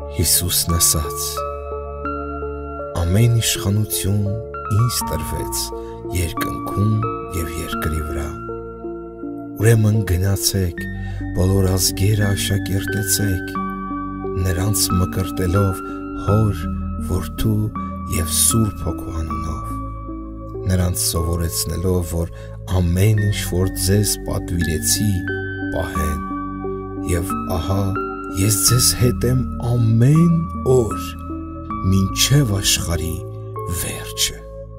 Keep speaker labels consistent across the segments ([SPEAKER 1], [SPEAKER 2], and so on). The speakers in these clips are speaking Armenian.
[SPEAKER 1] Հիսուսն ասաց. ամեն իշխանություն ինձ տրվեց երկնքում և երկրի վրա։ Ուրեմն գնացեք, բոլոր ազգերը աշակերտեցեք, նրանց մկրտելով Հոր, Որդու և Սուրբ Հոգու անունով, նրանց սովորեցնելով, որ ամեն ինչ, որ ձեզ պատվիրեցի, պահեն, և ահա ես ձեզ հետ եմ ամեն օր, մինչև աշխարհի վերջը։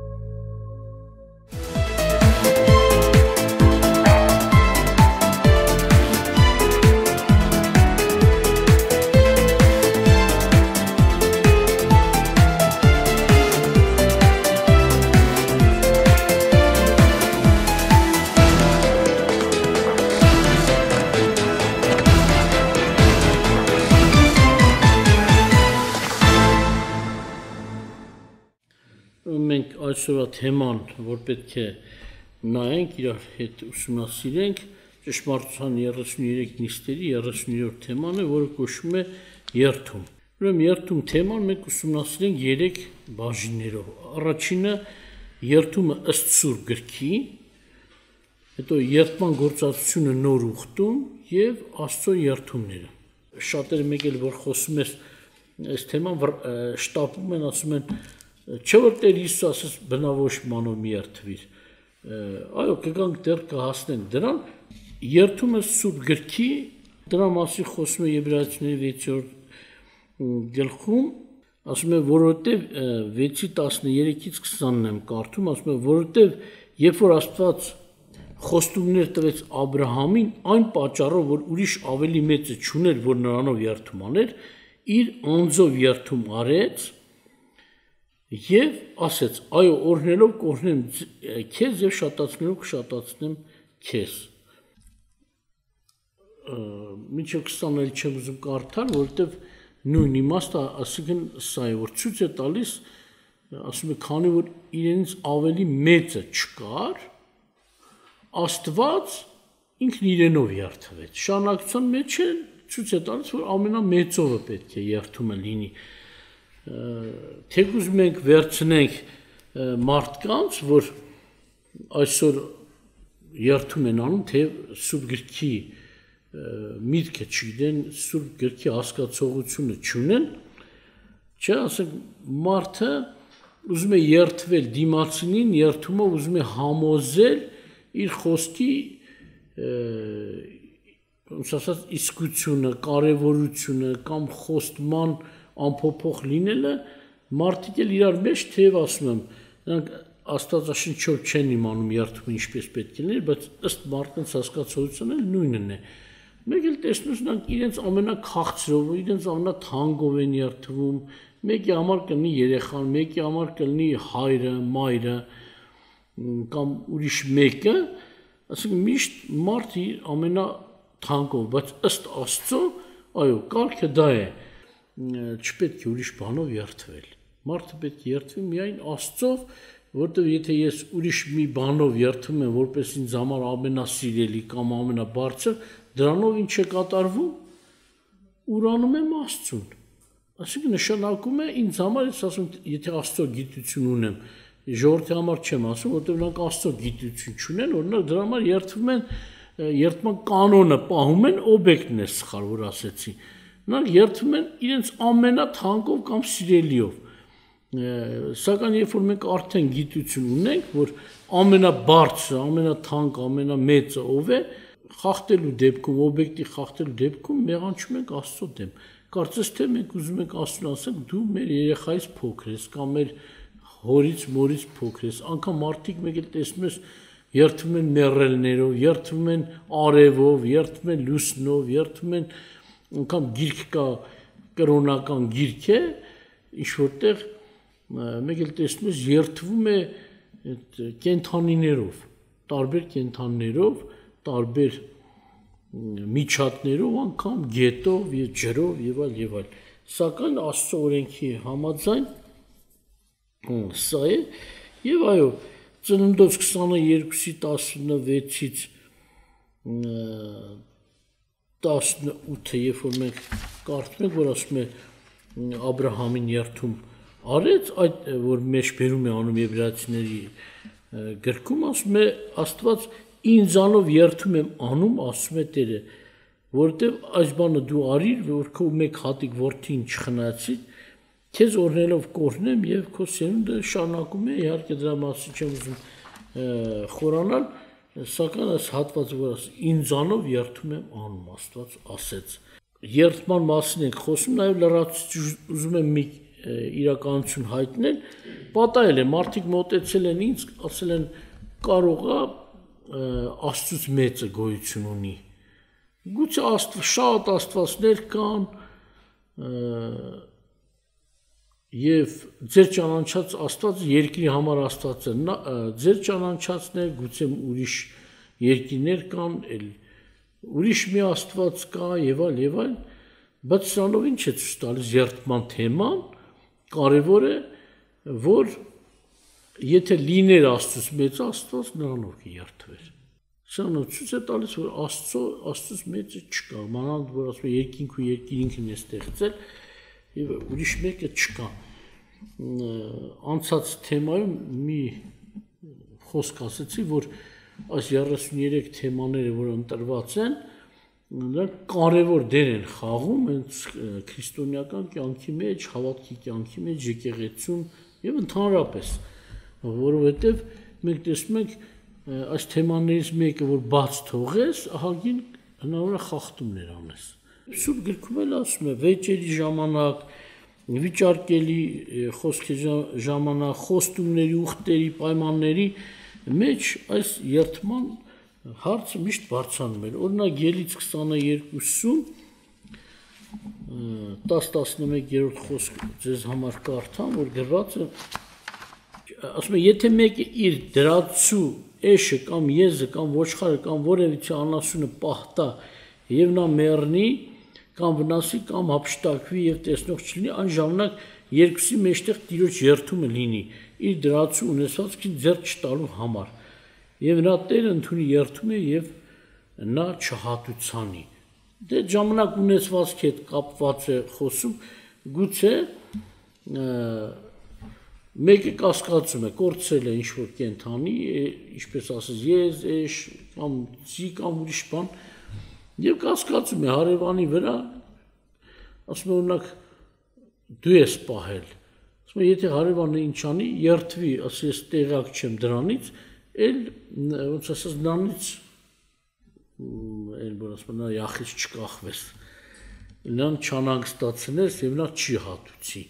[SPEAKER 2] Մենք այսօրվա թեման, որ պետք է նայենք, իրար հետ ուսումնասիրենք, ճշմարտության 33 նիստերի 30-րդ թեման է, որը կոչվում է երդում։ Ուրեմն երդում թեման մենք ուսումնասիրենք 3 բաժիններով։ Առաջինը երդումը ըստ Սուրբ գրքի, հետո երդման գործածությունը նոր ուխտում եւ Աստծո երդումները։ Շատերը մեկ էլ որ խոսում ես այս թեման շտապում են, ասում են չէ որ Տեր Հիսուս ասաց բնավոր մանով մի երդվիր, այո կգանք դեռ կհասնենք դրան, երդումը Սուրբ գրքի, դրա մասին խոսում է Եբրայեցիների 6-րդ գլխում, ասում է որովհետև 6:13-ից 20-ն եմ կարդում, ասում է որովհետև երբ որ Աստված խոստումներ տվեց Աբրահամին, այն պատճառով որ ուրիշ ավելի մեծը չուներ, որ նրանով երդում աներ, իր անձով երդում արեց և ասեց, այո, օրհնելով կօրհնեմ քեզ և շատացնելով կշատացնեմ քեզ։ Մինչև 20-ը չեմ ուզում կարդալ, որովհետև նույն իմաստը, ասիկն սա է, որ ցույց է տալիս, ասում է, քանի որ իրենից ավելի մեծը չկար, Աստված ինքն իրենով երդվեց։ Շարունակության մեջ է ցույց է տալիս, որ ամենամեծովը պետք է երդումը լինի։ Թեկուզ մենք վերցնենք մարդկանց, որ այսօր երդում են անում, թե Սուրբ գրքի միտքը չգիտեն, Սուրբ գրքի հասկացողությունը չունեն, չէ, ասենք մարդը ուզում է երդվել դիմացինին, երդումով ուզում է համոզել իր խոսքի իսկությունը, կարևորությունը կամ խոստման անփոփոխ լինելը, մարդիկ էլ իրար մեջ թեև ասում եմ, նրանք Աստվածաշնչով չեն իմանում երդումը ինչպես պետք է լինի, բայց ըստ մարդկանց հասկացողության էլ նույնն է։ Մեկ էլ տեսնում ես նրանք իրենց ամենաքաղցրով, իրենց ամենաթանկով են երդվում, մեկի համար կլինի երեխան, մեկի համար կլինի հայրը, մայրը կամ ուրիշ մեկը, ասենք միշտ մարդ իր ամենաթանկով, բայց ըստ Աստծո, այո, կարգը դա է։ Չպետք է ուրիշ բանով երդվել։ Մարդը պետք է երդվի միայն Աստծով, որտեղ եթե ես ուրիշ մի բանով երդվում եմ, որպես ինձ համար ամենասիրելի կամ ամենաբարձր, դրանով ինչ է կատարվում, ուրանում եմ Աստծուն։ Այսինքն նշանակում է ինձ համար, ես ասում, եթե Աստծո գիտություն ունեմ, ժողովրդի համար չեմ ասում, որտեղ նրանք Աստծո գիտություն չունեն, օրինակ դրա համար երդվում են, երդման կանոնը պահում են, օբյեկտն է սխալ, որ ասեցի։ Նրանք երդվում են իրենց ամենաթանկով կամ սիրելիով, սակայն երբ որ մենք արդեն գիտություն ունենք, որ ամենաբարձրը, ամենաթանկ, ամենամեծը ով է, խախտելու դեպքում, օբյեկտի խախտելու դեպքում մեղանչում ենք Աստծո դեմ։ Կարծես թե մենք ուզում ենք Աստծուն ասենք, դու մեր երեխայից փոքր ես կամ մեր հորից, մորից փոքր ես, անգամ մարդիկ մեկ էլ տեսնում ես երդվում են մեռելներով, երդվում են արևով, երդվում են լուսնով, երդվում են անգամ գիրք կա, կրոնական գիրք է, ինչ որտեղ մեկ էլ տեսնում ես երդվում է կենդանիներով, տարբեր կենդանիներով, տարբեր միջատներով, անգամ գետով, ջրով եւ այլ, Սակայն Աստծո օրենքի համաձայն սա է եւ այո, Ծննդոց 22-ի 16-ից 18-ը, երբ որ մենք կարդում ենք, որ ասում է Աբրահամին երթում արեց, այդ որ մեջ բերում է անում եբրայեցիների գրքում, ասում է Աստված ինձանով երթում եմ անում, ասում է Տերը, որովհետև այս բանը դու արիր, որ քո մեկ հատիկ որդին չխնայեցի, քեզ օրհնելով կօրհնեմ եւ քո սերունդը շարունակում է, իհարկե դրա մասին չեմ ուզում խորանալ, սակայն այս հատվածը որ ասում ինձանով երթում եմ անում, Աստված ասեց։ Երթման մասին ենք խոսում, նաեւ լրացուցիչ ուզում եմ մի իրականություն հայտնել, պատահել է մարդիկ մոտեցել են ինձ, ասել են կարող է Աստծուց մեծը գոյություն ունի։ Գուցե շատ աստվածներ կան եւ ձեր ճանաչած Աստվածը երկրի համար Աստված է, ձեր ճանաչածն է, գուցե ուրիշ երկիներ կան, ուրիշ մի Աստված կա եւ այլ, բայց սրանով ինչ է ցույց տալիս երթման թեման, կարևոր է, որ եթե լիներ Աստծուց մեծ Աստված, նրանով կերթվեր։ Սրանով ցույց է տալիս, որ Աստծուց մեծը չկա, մանավանդ որ ասում է երկինք ու երկիր ինքն է ստեղծել, եւ ուրիշ մեկը չկա։ Անցած թեմայում մի խոսք ասեցի, որ այս 33 թեմաները, որ ընտրված են, նրանք կարևոր դեր են խաղում հենց քրիստոնեական կյանքի մեջ, հավատքի կյանքի մեջ, եկեղեցում եւ ընդհանրապես, որովհետեւ մենք տեսնում ենք այս թեմաներից մեկը, որ բաց թողես, ահագին հնարավոր է խախտումներ անես։ Սուրբ գրքում էլ ասում է վեճերի ժամանակ, վիճարկելի խոսքի ժամանակ, խոստումների, ուխտերի, պայմանների մեջ այս երթման հարցը միշտ բարձրանում էր։ Օրինակ Ելից 22-ում 10-11-րդ խոսք ձեզ համար կարդամ, որ գրված է, ասում է, եթե մեկը իր դրացու էշը կամ եզը կամ ոչխարը կամ որևիցե անասունը պահտա եւ նա մեռնի կամ վնասի կամ հափշտակվի եւ տեսնող չլինի, այն ժամանակ երկուսի մեջտեղ Տիրոջ երթումը լինի իր դրացու ունեցվածքին ձեռք չտալու համար եւ նա Տերը ընդունի երթումը եւ նա չհատուցանի։ Դե ժամանակ ունեցվածքի հետ կապված է խոսում, գուցե մեկը կասկածում է, կորցրել է ինչ-որ կենդանի, ինչպես ասես ես, էշ կամ ծի կամ ուրիշ բան, եւ կասկածում է հարևանի վրա, ասում է օրինակ դու ես պահել, ասում է եթե հարևանը ինչ անի, երթվի, ասի ես տեղյակ չեմ դրանից, էլ ոնց ասած նրանից էլ որ ասում է նա յախից չկախվես, նրան չանհանգստացնես եւ նա չի հատուցի։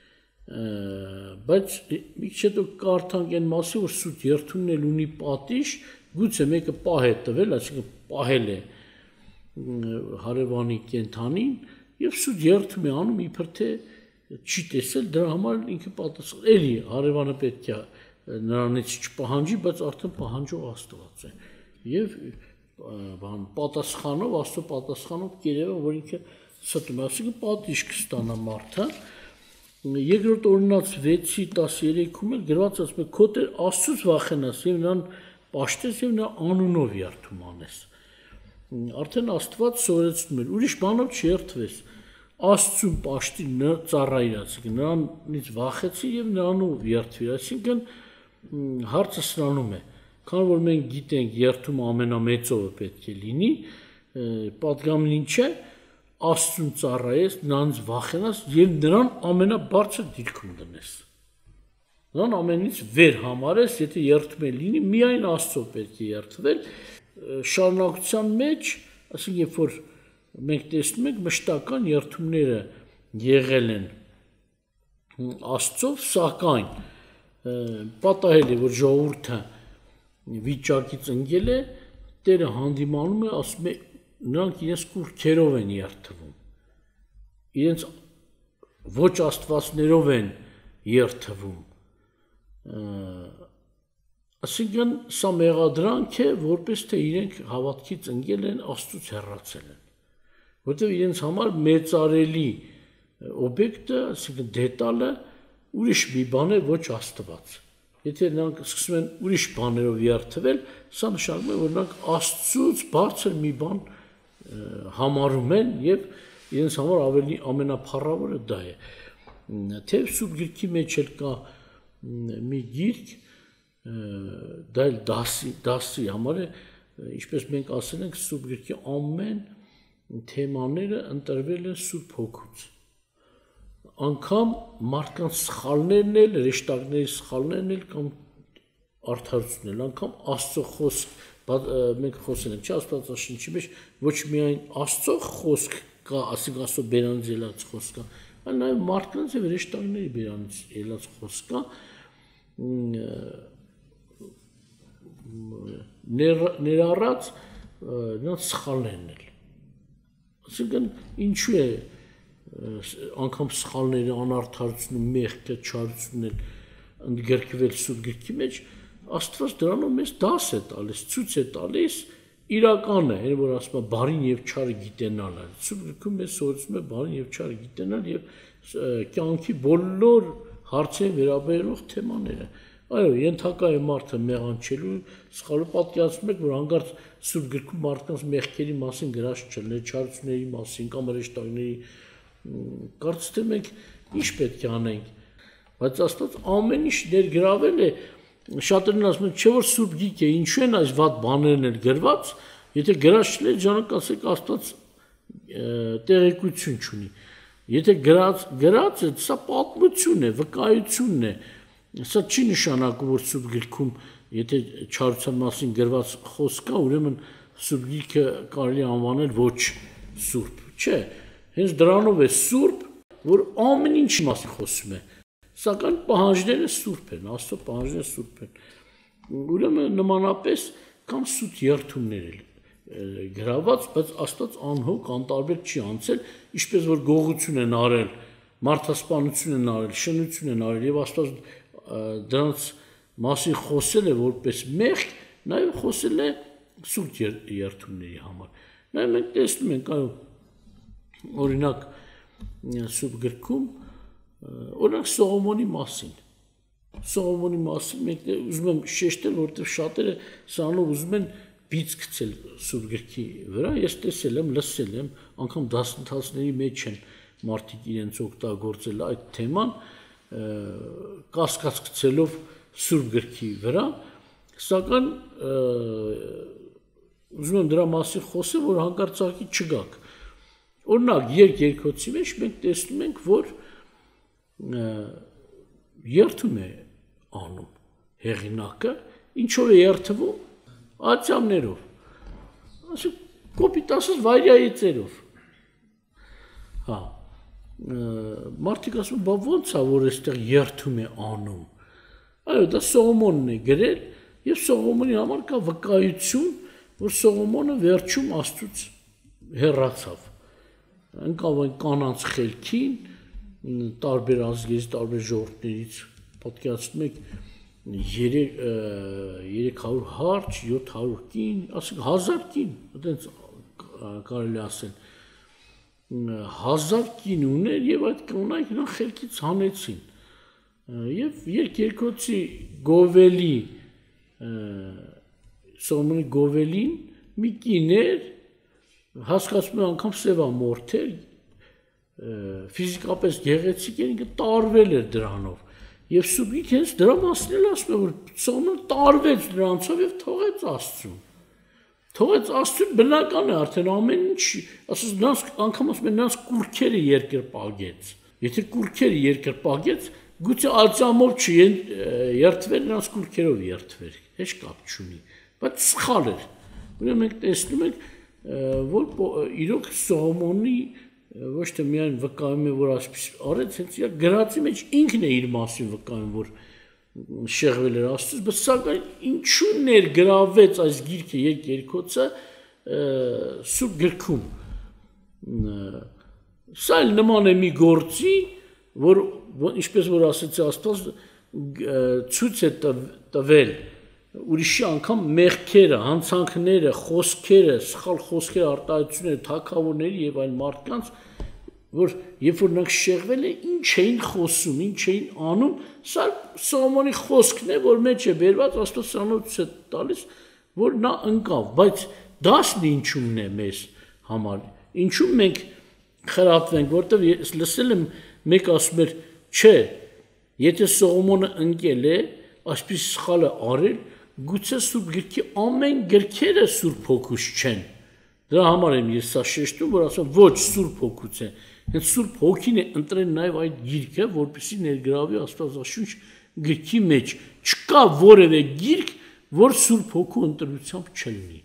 [SPEAKER 2] Բայց մի քիչ հետո կարդանք այն մասը, որ սուտ երթումն էլ ունի պատիժ, գուցե մեկը պահ է տվել, այսինքն պահել է հարևանի կենդանին եւ սուտ երթում է անում իբր թե չի տեսել, դրա համար ինքը պատասխան էլի հարևանը պետք է նրանից չպահանջի, բայց արդեն պահանջող Աստված է եւ պատասխանով Աստծո պատասխանով կերևը, որ ինքը ստում է, այսինքն պատիժ կստանա մարդը։ Երկրորդ օրինաց 6:13-ում էլ գրված ասում է քո Տեր Աստծուց վախենաս եւ նրան պաշտես եւ նա անունով երթում անես։ Արդեն Աստված սովորեցնում է, ուրիշ բանով չերթվես, Աստծուն պաշտի ծառայիր, այսինքն նրանից վախեցի եւ նրանով երթվիր, այսինքն հարցը սրանում է, քանի որ մենք գիտենք երթումը ամենամեծովը պետք է լինի, պատգամն ինչ է, Աստծուն ծառայես, նրանց վախենաս եւ նրան ամենաբարձր դիրքում դնես։ Նրան ամենից վեր համարես, եթե երթում է լինի, միայն Աստծո պետք է երթվել, շարունակության մեջ, ասենք երբ որ մենք տեսնում ենք մշտական երթումները եղել են Աստծով, սակայն պատահել է, որ ժողովուրդը վիճակից ընկել է, Տերը հանդիմանում է, ասում է նրանք իրենց կուռքերով են երթվում, իրենց ոչ աստվածներով են երթվում, այսինքն սա մեղադրանք է, որպես թե իրենք հավատքից ընկել են, Աստծուց հեռացել են, որտեղ իրենց համար մեծարելի օբյեկտը, այսինքն դետալը ուրիշ մի բան է, ոչ Աստված։ Եթե նրանք սկսում են ուրիշ բաներով երթվել, սա նշանակում է, որ նրանք Աստծուց բարձր մի բան համարում են եւ իրենց համար ավելի ամենափառավորը դա է։ Թեև Սուրբ գրքի մեջ էլ կա մի գիրք, դա էլ դասի համար է, ինչպես մենք ասել ենք, Սուրբ գրքի ամեն թեմաները ընտրվել են Սուրբ Հոգուց։ Անգամ մարդկանց սխալներն էլ, հրեշտակների սխալներն էլ կամ արդարությունն էլ, անգամ Աստծո խոսք, մենք խոսել ենք, չէ՞, Աստվածաշնչի մեջ ոչ միայն Աստծո խոսք կա, ասենք Աստծո բերանից ելած խոսք կա, այլ նաև մարդկանց եւ հրեշտակների բերանից ելած խոսք կա, ներառած նրանց սխալներն էլ։ Այսինքն ինչու է անգամ սխալները, անարդարությունը, մեղքը, չարությունն էլ ընդգրկվել Սուրբ գրքի մեջ, Աստված դրանով մեզ դաս է տալիս, ցույց է տալիս իրականը, որ ասում է բարին եւ չարը գիտենալը։ Սուրբ գրքում մեզ սովորեցնում է բարին եւ չարը գիտենալ եւ կյանքի բոլոր հարցերին վերաբերող թեմաները։ Այո, ենթակա է մարդը մեղանչելու, սխալը պատկերացնում եք, որ հանկարծ Սուրբ գրքում մարդկանց մեղքերի մասին գրած չլներ, չարությունների մասին կամ հրեշտակների, կարծես թե մենք ինչ պետք է անենք, բայց Աստված ամեն ինչ ներգրավել է, շատերն ասում են, չէ՞ որ Սուրբ գիրք է, ինչու են այս վատ բաներն էլ գրված, եթե գրած չլեր, ժամանակ ասեք Աստված տեղեկություն չունի։ Եթե գրած է, սա պատմություն է, վկայությունն է։ Սա չի նշանակում, որ Սուրբ գրքում, եթե չարության մասին գրված խոսք կա, ուրեմն Սուրբ գիրքը կարելի անվանել ոչ Սուրբ, չէ։ Հենց դրանով է Սուրբ, որ ամեն ինչի մասին խոսում է։ Սակայն պահանջները Սուրբ են, Աստծո պահանջները Սուրբ են։ Ուրեմն նմանապես կամ սուտ երթումներ էլ գրաված, բայց Աստված անհոգ անտարբեր չի անցել, ինչպես որ գողություն են արել, մարդասպանություն են արել, շնություն են արել, եւ Աստված դրանց մասին խոսել է որպես մեղք, նաեւ խոսել է սուտ երթումների համար։ Նաեւ մենք տեսնում ենք, այո, օրինակ Սուրբ գրքում, օրինակ Սողոմոնի մասին մենք ուզում եմ շեշտել, որովհետև շատերը սրանով ուզում են բիծ գցել Սուրբ գրքի վրա, ես տեսել եմ, լսել եմ, անգամ դասընթացների մեջ են մարդիկ իրենց օգտագործել այդ թեման, կասկած գցելով Սուրբ գրքի վրա, սակայն ուզում եմ դրա մասին խոսել, որ հանկարծակի չգաք։ Օրինակ, երկրոցի մեջ մենք տեսնում ենք, որ երթում է անում հեղինակը, ինչով է երթվում, ատյամներով, ասում կոպիտ ասած վայրիայիծերով։ Մարդիկ ասում, բա ոնց է, որ այստեղ երթում է անում։ Այո, դա Սողոմոնն է գրել, եւ Սողոմոնի համար կա վկայություն, որ Սողոմոնը վերջում Աստծուց հեռացավ։ Ընկավ այն կանանց խելքին, տարբեր ազգերից, տարբեր ժողովուրդներից, պատկերացնում եք 300 հարճ, 700 կին, ասենք 1000 կին, այդպես կարելի ասել, 1000 կին ուներ եւ այդ կանայք նրան խելքից հանեցին։ Եվ երկրոցի գովելի, Սողոմոնի գովելին մի կին էր, հասկացում եմ անգամ սևամորթեր, ֆիզիկապես գեղեցիկ էր, ինքը տարվել էր դրանով։ Եվ Սուրբ գիրքը հենց դրա մասին էլ ասում է, որ Սողոմոնը տարվեց դրանցով եւ թողեց Աստծուն։ Թողեց Աստծուն, բնական է արդեն ամեն ինչ, ասես նրանց անգամ ասում են նրանց կուրքերը երկրպագեց։ Եթե կուրքերը երկրպագեց, գուցե ածամով չերթվեր, նրանց կուրքերով երթվեր, հեչ կապ չունի, բայց սխալ էր։ Ուրեմն մենք տեսնում ենք, որ իրոք Սողոմոնի ոչ թե միայն վկայում է, որ այսպես արեց, հենց իր գրածի մեջ ինքն է իր մասին վկայում, որ շեղվել էր Աստծուց, բայց սակայն ինչու ներգրավեց այս գիրքը երկրոցը Սուրբ գրքում։ Սա էլ նման է մի գործի, որ ինչպես որ ասեցի Աստված ցույց է տվել ուրիշի անգամ մեղքերը, հանցանքները, խոսքերը, սխալ խոսքերը, արտահայտությունները, թագավորների եւ այլ մարդկանց, որ երբ որ նրանք շեղվել է, ինչ էին խոսում, ինչ էին անում, սա Սողոմոնի խոսքն է, որ մեջ է բերված, Աստված սրանով ցույց է տալիս, որ նա ընկավ, բայց դասն ինչումն է մեզ համար, ինչու մենք խրատվենք, որտեվ ես լսել եմ մեկ ասում էր, չէ, եթե Սողոմոնը ընկել է, այսպես սխալը արել, գուցե Սուրբ գրքի ամեն գրքերը Սուրբ Հոգուց չեն։ Դրա համար եմ ես սա շեշտում, որ ասում ոչ Սուրբ Հոգուց է։ Հենց Սուրբ Հոգին է ընտրել նաև այդ գիրքը, որպեսզի ներգրավի Աստվածաշունչ գրքի մեջ։ Չկա որևէ գիրք, որ Սուրբ Հոգու ընտրությամբ չլինի։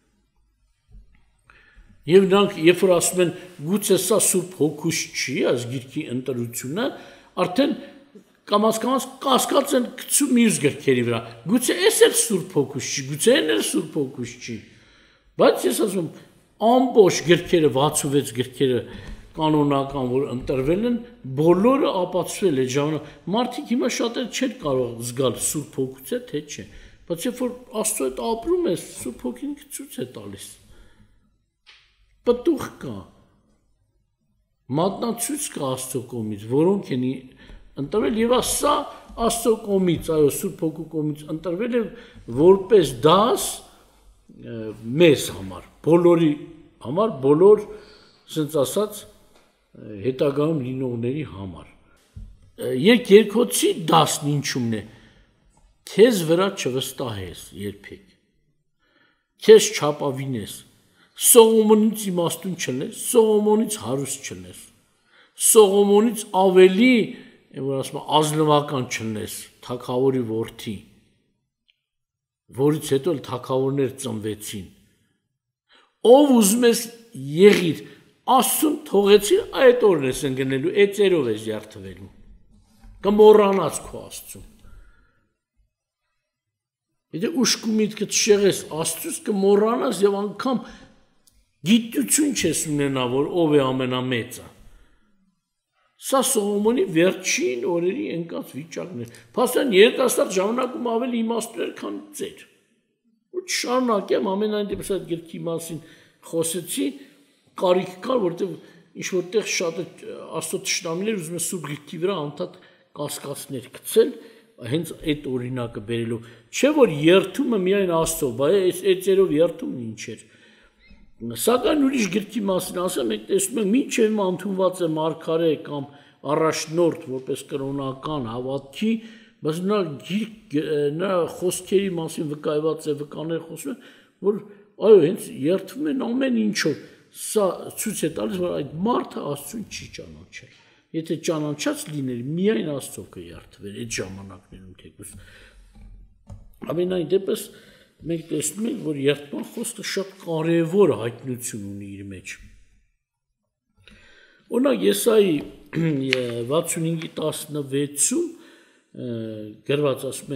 [SPEAKER 2] Եվ նրանք, երբ որ ասում են, գուցե սա Սուրբ Հոգուց չի, այս գիրքի ընտրությունը, արդեն կամաց կասկած են գցում մյուս գրքերի վրա։ Գուցե էս էլ Սուրբ Հոգուց չի, գուցե այն էլ Սուրբ Հոգուց չի։ Բայց ես ասում, ամբողջ գրքերը, 66 գրքերը կանոնական, որ ընտրվել են, բոլորը ապացուցվել է ժամանակ։ Մարդիկ հիմա շատերը չեն կարող զգալ Սուրբ Հոգուց է, թե չէ։ Բայց երբ որ Աստծո հետ ապրում ես, Սուրբ Հոգին ցույց է տալիս։ Պտուղ կա, մատնացույց կա Աստծո կողմից, որոնք են ընտրվել եւ սա Աստծո կողմից, այո, Սուրբ Հոգու կողմից ընտրվել է որպես դաս մեզ համար, բոլորի համար, բոլոր, ասենց ասած, հետագայում լինողների համար։ Երկրորդի դասն ինչումն է, քեզ վրա չվստահես երբեք, քեզ չապավինես, Սողոմոնից իմաստուն չլես, Սողոմոնից հարուստ չլես, Սողոմոնից ավելի, որ ասում եմ, ազնվական չլես, թագավորի որդի, որից հետո թագավորներ ծնվեցին, ով ուզում ես եղիր, Աստծուն թողեցիր, այդ օրն ես ընկնելու, այդ ծերով ես յարդվելու, կմոռանաս քո Աստծուն։ Եթե ուշքու միտքդ շեղես Աստծուց կմոռանաս եւ անգամ գիտություն չես ունենա, որ ով է ամենամեծը։ Սա Սողոմոնի վերջին օրերի ընկած վիճակն է։ Փաստորեն երիտասարդ ժամանակում ավելի իմաստուն էր, քան ծեր։ Ու չշարունակեմ ամենայն դեպս այդ գրքի մասին խոսեցի, կարիք կար, որտեղ ինչ որտեղ շատ Աստծո թշնամիներ ուզում են Սուրբ գրքի վրա անդադ կասկածներ գցել, հենց այդ օրինակը բերելով։ Չէ որ երթումը միայն Աստծո, բայց այդ ծերով երթումն ինչ էր։ Սակայն ուրիշ գրքի մասին ասեմ, մենք տեսնում ենք մինչև հիմա ընդունված է մարգարե կամ առաջնորդ որպես կրոնական հավատքի, բայց նա խոսքերի մասին վկայված է, վկաներ խոսում են, որ այո, հենց երթվում են ամեն ինչով։ Սա ցույց է տալիս, որ այդ մարդը Աստծուն չի ճանաչել։ Եթե ճանաչած լիներ, միայն Աստծո կերթվեր այդ ժամանակներում թեկուզ։ Ամենայն դեպս մենք տեսնում ենք, որ երթման խոսքը շատ կարևոր հայտնություն ունի իր մեջ։ Օրինակ Եսայի 65:16-ում գրված ասում է,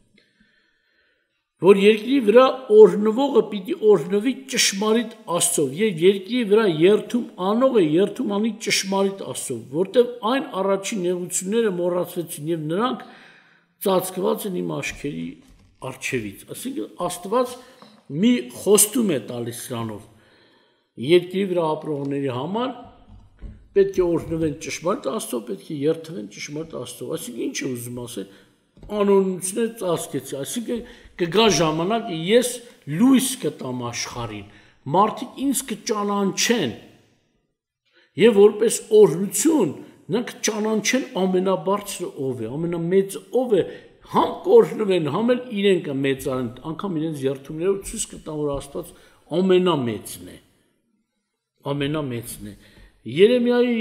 [SPEAKER 2] որ երկրի վրա օրհնվողը պիտի օրհնվի ճշմարիտ Աստծով, եւ երկրի վրա երթում անողը երթում անի ճշմարիտ Աստծով, որտեղ այն առաջին նեղությունները մոռացվեցին եւ նրանք ծածկված են իմ աչքերի առջևից։ Այսինքն Աստված մի խոստում է տալիս սրանով երկրի վրա ապրողների համար պետք է օրհնվեն ճշմարիտ Աստծով, պետք է երթվեն ճշմարիտ Աստծով։ Այսինքն ինչ է ուզում ասել, անօրինություններ ծածկեցի, այսինքն կգա ժամանակ ես լույս կտամ աշխարհին, մարդիկ ինձ կճանաչեն եւ որպես օրհնություն նրանք ճանաչեն ամենաբարձրը ով է, ամենամեծը ով է, համ կօրհնվեն, համ էլ իրեն կմեծանեն, անգամ իրենց երթումներով ցույց կտան, որ Աստված ամենամեծն է, ամենամեծն է։ Երեմիայի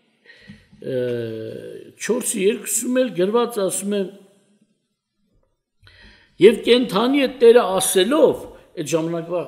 [SPEAKER 2] 4:2-ում էլ գրված ասում է, եւ կենթանի է Տերը ասելով, այդ ժամանակվա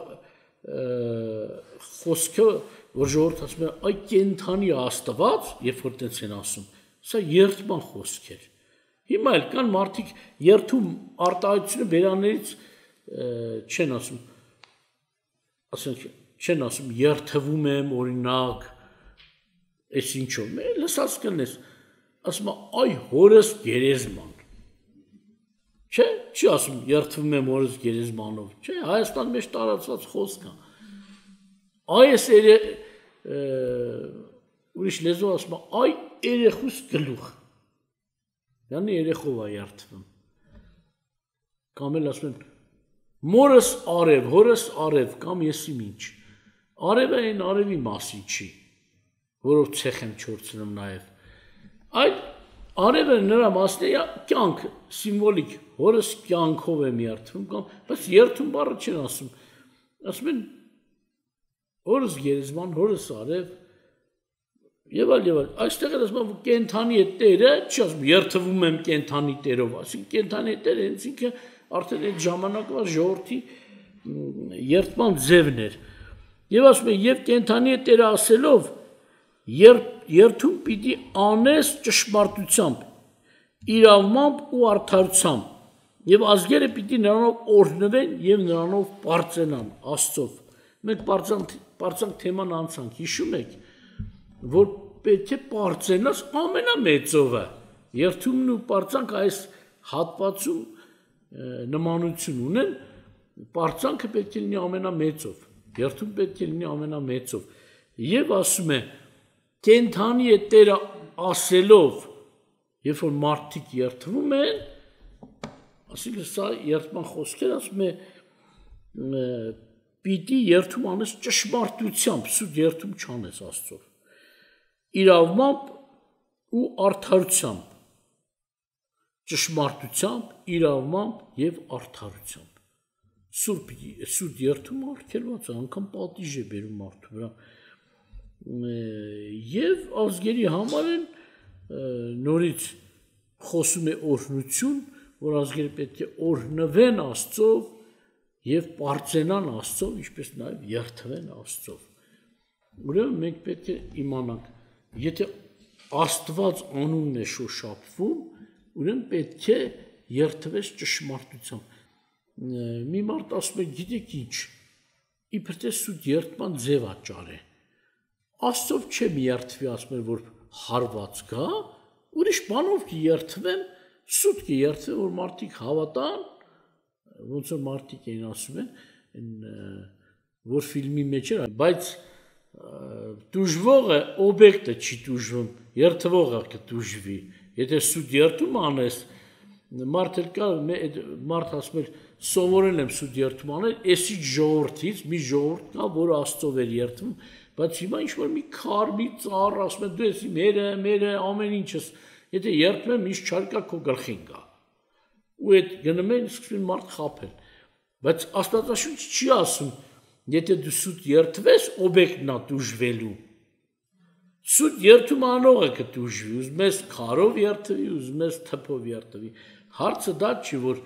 [SPEAKER 2] խոսքը, որ ժողովուրդը ասում է, այ կենթանի Աստված, երբ որ տենց են ասում, սա երթման խոսք էր։ Հիմա էլ կան մարդիկ երթում արտահայտությունը բերաներից չեն ասում, ասենք չեն ասում երթվում եմ օրինակ, այս ինչով, լսած կլնես, ասում այ հորս գերեզման, չէ, չի ասում երթվում եմ հորս գերեզմանով, չէ, Հայաստան մեջ տարածված խոսք է, այս ուրիշ լեզվով ասում այ երեխուս գլուխ, Յանի երեխով է երթվում, կամ էլ ասում են, մորս արև, հորս արև, կամ եսիմ ինչ, արևը այն արևի մասին չի, որով ցեխ եմ չորցնում նաև։ Այդ արևը նրա մասն է կյանք, սիմվոլիկ, հորս կյանքով եմ երթվում կամ, բայց երթում բառը չեն ասում են հորս գերեզման, հորս արև, եւ այլ, այստեղ էլ ասում եմ կենթանի է տերը, չի ասում երթվում եմ կենթանի տերով, ասին կենթանի է տերը, հենց ինքը արդեն այդ ժամանակվա ժողովրդի երթման ձևն էր։ Եվ ասում են, եւ կենթանի է տերը ասելով, երթում պիտի անես ճշմարտությամբ, իրավմամբ ու արդարությամբ, եւ ազգերը պիտի նրանով օրհնվեն եւ նրանով բարձրանան Աստծով։ Մենք բարձանք թեման անցանք, հիշում եք, որ պետք է բարձրանաս ամենամեծովը։ Երթումն ու բարձանք այս հատվածում նմանություն ունեն, բարձանքը պետք է լինի ամենամեծով, երթում պետք է լինի ամենամեծով։ Եվ ասում է, կենթանի է Տերը ասելով, երբ որ մարդիկ երթվում են, ասիկը սա երթման խոսքեր, ասում է, պիտի երթում անես ճշմարտությամբ, սուտ երթում չանես Աստծով, իրավմամբ ու արդարությամբ, ճշմարտությամբ, իրավմամբ և արդարությամբ, սուտ երթում արգելված է, անգամ պատիժ է բերում մարդու վրա, և ազգերի համար են նորից խոսում է օրհնություն, որ ազգերը պետք է օրհնվեն Աստծով և պարծենան Աստծով, ինչպես նաև երթվեն Աստծով։ Ուրեմն մենք պետք է իմանանք, եթե Աստված անունն է շոշափվում, ուրեմն պետք է երթվես ճշմարտությամբ։ Մի մարդ ասում է, գիտեք ինչ, իբր թե սուտ երթման ձև աճար է։ Աստծով չեմ երթվի, ասում է, որ հարված գա, ուրիշ բանով կերթվեմ, սուտ կերթվեմ, որ մարդիկ հավատան, ոնց որ մարդիկ էին ասում են, որ ֆիլմի մեջ էր, բայց տուժվողը օբյեկտը չի տուժվում, երթվողը կտուժվի։ Եթե սուտ երթում անես, մարդ էլ կա, մարդ ասում էր, սովորել եմ սուտ երթում անել, էսի ժողովրդից մի ժողովուրդ կա, որ Աստծով էր երթվում, բայց հիմա ինչ-որ մի քար, մի ծառ, ասում են, դու ես մերը, ամեն ինչս, եթե երթում եմ, ինչ չարկա քո գլխին գա։ Ու այդ գնում են, սկսում մարդ խաբել։ Բայց Աստվածաշունչը չի ասում, եթե դու սուտ երթվես, օբյեկտն է տուժվելու։ Սուտ երթում անողը կտուժվի, ուզում ես քարով երթվի, ուզում ես թփով երթվի։ Հարցը դա չի, որ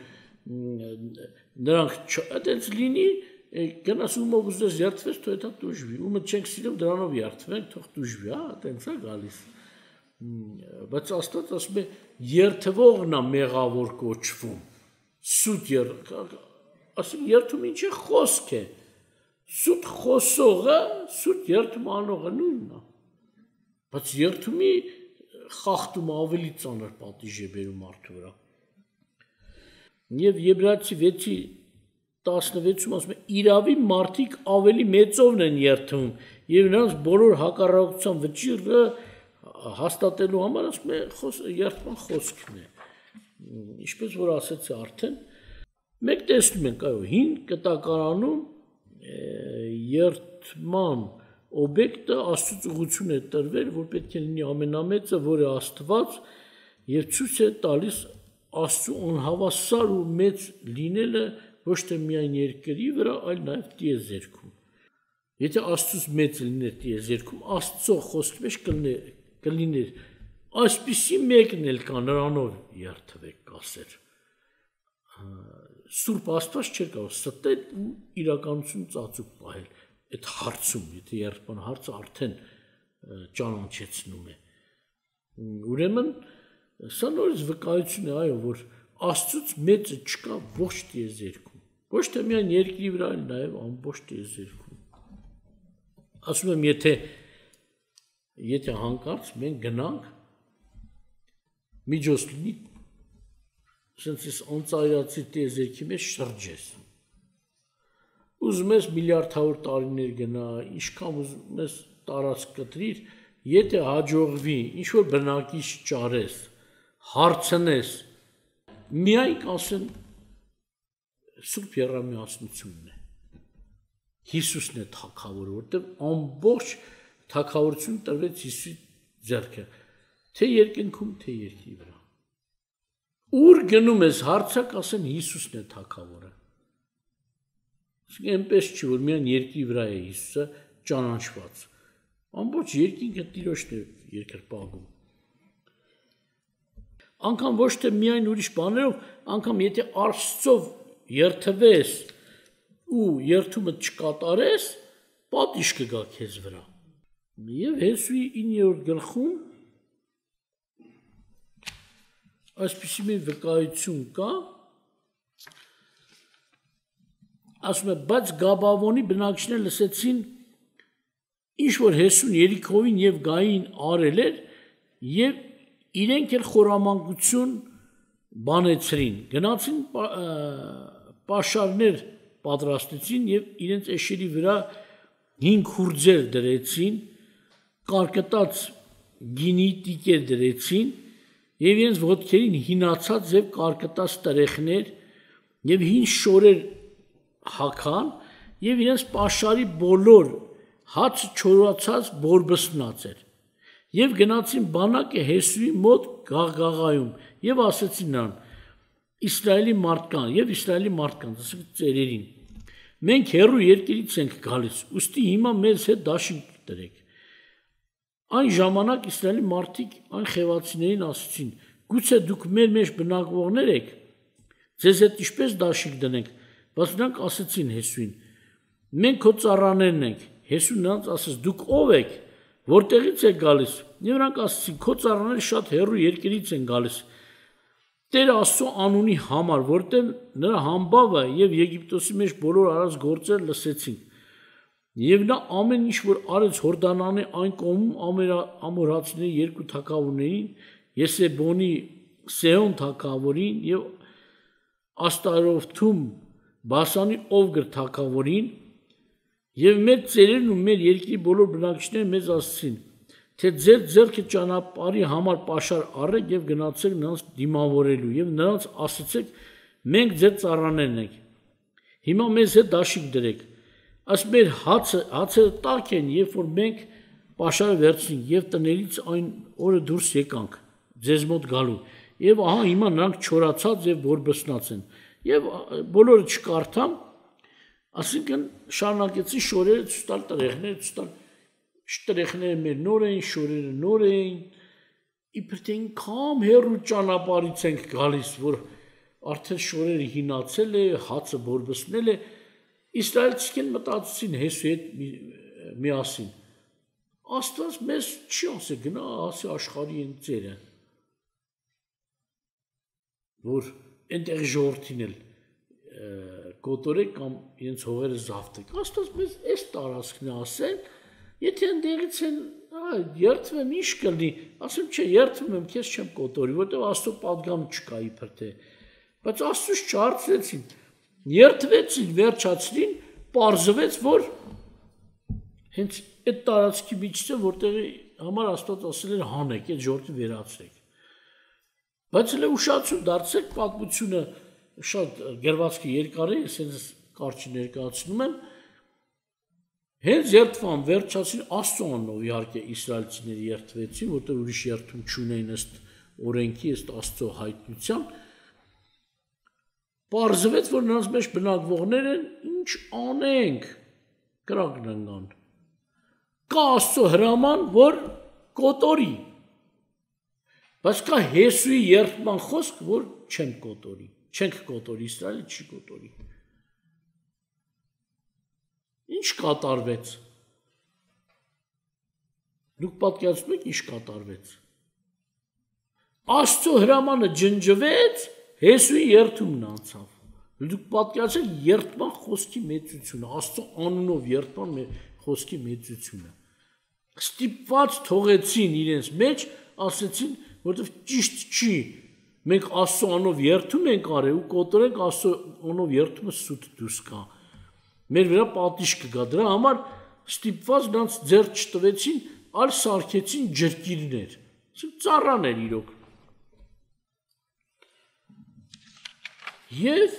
[SPEAKER 2] նրանք այդպես լինի, գնաս ումով ուզես երթվես, թող դա տուժվի։ Ումը չենք սիրում, դրանով երթվենք, թող տուժվի, հա, այդպես է գալիս։ Բայց Աստված ասում է, երթվողն է մեղավոր կոչվում։ Սուտ ասում երթում ինչ է խոսք է։ Սուտ խոսողը, սուտ երթում անողը նույնն է։ Բայց երթումի խախտումը ավելի ծանր պատիժ է բերում մարդու վրա։ Եվ Եբրայեցի 6:16-ում ասում է, իրավի մարդիկ ավելի մեծովն են երթում, եւ նրանց բոլոր հակառակության վճիռը հաստատելու համար ասում է երթման խոսքն է։ Ինչպես որ ասեցի արդեն, մենք տեսնում ենք, այո, հին կտակարանում երթման օբյեկտը Աստծուց ուղղություն է տրվել, որ պետք է լինի ամենամեծը, որը Աստված, եւ ցույց է տալիս Աստծու անհավասար ու մեծ լինելը ոչ թե միայն երկրի վրա, այլ նաեւ տիեզերքում։ Եթե Աստծուց մեծ լիներ տիեզերքում, Աստծո խոսքի մեջ կլիներ այսպիսի մեկն էլ կա, նրանով երթվեք կասեր։ Սուրբ Աստված չէր կարող ստել ու իրականություն ծածուկ պահել այդ հարցում, եթե երթման հարցը արդեն ճանաչեցնում է։ Ուրեմն սա նորից վկայություն է, այո, որ Աստծուց մեծը չկա ոչ տիեզերքում, ոչ թե միայն երկրի վրա, այլ նաև ամբողջ տիեզերքում։ Ասում եմ, եթե հանկարծ մենք գնանք, միջոց լինի, ասենց ես անծայրացի տիեզերքի մեջ շրջես։ Ուզում ես միլիարդավոր տարիներ գնա, ինչքան ուզում ես տարածք կտրիր, եթե հաջողվի, ինչ-որ բնակիչ ճարես, հարցնես, միայն կասեն Սուրբ Եռամիասնությունն է, Հիսուսն է թագավորը, որտեղ ամբողջ թագավորություն տրվեց Հիսուսի ձեռքը, թե երկնքում, թե երկրի վրա։ Ուր գնում ես հարցակ, ասեն Հիսուսն է թագավորը։ Այնպես չի, որ միայն երկրի վրա է Հիսուսը ճանաչված։ Ամբողջ երկինքը Տիրոջն է երկրպագում։ Անկամ ոչ թե միայն ուրիշ բաներով, անկամ եթե Աստծով երթվես ու երթումը չկատարես, պատիժ կգա քեզ վրա։ Եվ Հեսուի 9-րդ գլխում այսպիսի մի վկայություն կա, ասում է, բայց Գաբավոնի բնակիչները լսեցին, ինչ որ Հեսուն Երիքովին եւ Գային արել էր, եւ իրենք էլ խորամանկություն բանեցրին, գնացին պաշարներ պատրաստեցին եւ իրենց էշերի վրա 5 հուրձեր դրեցին, կարկտած գինի տիկեր դրեցին եւ իրենց ոտքերին հինացած եւ կարկտած տրեխներ եւ հին շորեր հագան եւ իրենց պաշարի բոլոր հաց չորացած բորբսնած էր եւ գնացին բանակը Հեսուի մոտ գաղգաղայում եւ ասեցին նրան Իսրայելի մարդկանց ասեք ծերերին մենք հերու երկրից ենք գալիս ուստի հիմա մեզ հետ դաշինք դրեք այն ժամանակ Իսրայելի մարդիկ այն խևացիներին ասեցին գուցե դուք մեր մեջ բնակվողներ եք ձեզ հետ ինչպես դաշինք դնենք բայց նրանք ասեցին Հեսուին մենք քո ծառաներն ենք Հեսուն նրանց ասաց դուք ով եք որտեղից եք գալիս եւ նրանք ասացին քո ծառաները շատ հեռու երկրից են գալիս Տեր Աստծո անունի համար որտեղ նրա համբավը եւ Եգիպտոսի մեջ բոլոր արած գործերը լսեցին եւ նա ամեն ինչ որ արեց Հորդանանի այն կողմում ամորացիների երկու թագավորներին Եսեբոնի Սեհոն թագավորին եւ Աստարովթում Բասանի Օվգր թագավորին Եվ մեր ծերերն ու մեր երկրի բոլոր բնակիչները մեզ ասացին, թե ձեր ձեռքը ճանապարհի համար պաշար առեք եւ գնացեք նրանց դիմավորելու եւ նրանց ասացեք մենք ձեր ծառաներն ենք։ Հիմա մեզ հետ դաշիկ դրեք։ Աս մեր հացերը տաք են, երբ որ մենք պաշարը վերցնենք եւ տներից այն օրը դուրս եկանք ձեզ մոտ գալու։ Եվ ահա հիմա նրանք չորացած եւ բորբսնած են։ Եվ բոլորը չկարդամ Այսինքն շարունակեցի շորերը ցույց տալ տրեխները մեր նոր էին, շորերը նոր էին, իբր թե ինքան հեռու ճանապարհից ենք գալիս, որ արդեն շորերը հինացել է, հացը բորբսնել է, իսրայելցիքն մտածեցին Հեսուի հետ միասին։ Աստված մեզ չի ասի գնա ասի աշխարհի են ծերը, որ այնտեղ ժողովրդին էլ կոտորեք կամ իրենց հողերը զավթեք։ Աստված մեզ այս տարածքն է ասել, եթե ընդեղից են երթվեմ ինչ կլինի, ասեմ չէ, երթվում եմ, քեզ չեմ կոտորի, որտեղ Աստծո պատգամ չկա իբր թե։ Բայց Աստծուց չհարցրեցին, երթվեցին, վերջացրին, պարզվեց, որ հենց այդ տարածքի միջից է, որտեղի համար Աստված ասել էր հանեք, այդ ժողովրդին վերացրեք։ Բայց հենց ուշացում դարձեք պատմությունը շատ գրվածքը երկար է, ես հենց կարճ ներկայացնում եմ, հենց երթվան վերջացին Աստծո անունով իհարկե իսրայելցիները երթվեցին, որտեղ ուրիշ երթում չունեին ըստ օրենքի, ըստ Աստծո հայտնության, պարզվեց, որ նրանց մեջ բնակվողներ են, ինչ անենք, կրակն ընկան, կա Աստծո հրաման, որ կոտորի, բայց կա Հեսուի երթման խոսք, որ չեմ կոտորի Չենք կոտորի, Իսրայելը չի կոտորի։ Ինչ կատարվեց։ Դուք պատկերացնում եք ինչ կատարվեց։ Աստծո հրամանը ջնջվեց, Հեսուի երթումն անցավ։ Դուք պատկերացեք երթման խոսքի մեծությունը, Աստծո անունով երթման խոսքի մեծությունը։ Ստիպված թողեցին իրենց մեջ, ասեցին, որովհետև ճիշտ չի Մենք Աստծո անով երթում ենք արել ու կոտորենք Աստծո անով երթումը սուտ դուրս կա։ Մեր վրա պատիժ կգա։ Դրա համար ստիպված նրանց ձեռ չտվեցին, այլ սարքեցին ջրկիրներ։ Ծառաներ իրոք։ Եվ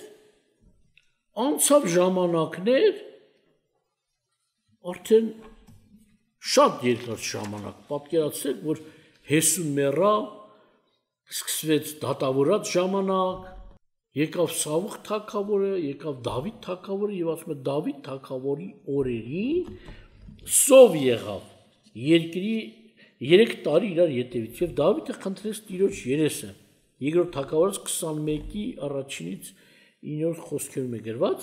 [SPEAKER 2] անցավ ժամանակներ, արդեն Շատ երկար ժամանակ, պատկերացրեք, որ Հեսուն մեռավ, սկսվեց դատավորած ժամանակ, եկավ Սավուխ թագավորը, եկավ Դավիթ թագավորը եւ ասում է Դավիթ թագավորի օրերին սով եղավ երկրի 3 տարի իրար ետևից եւ Դավիթը խնդրեց Տիրոջ երեսը։ Երկրորդ թագավորած 21-ի առաջինից 9-րդ խոսքերում է գրված։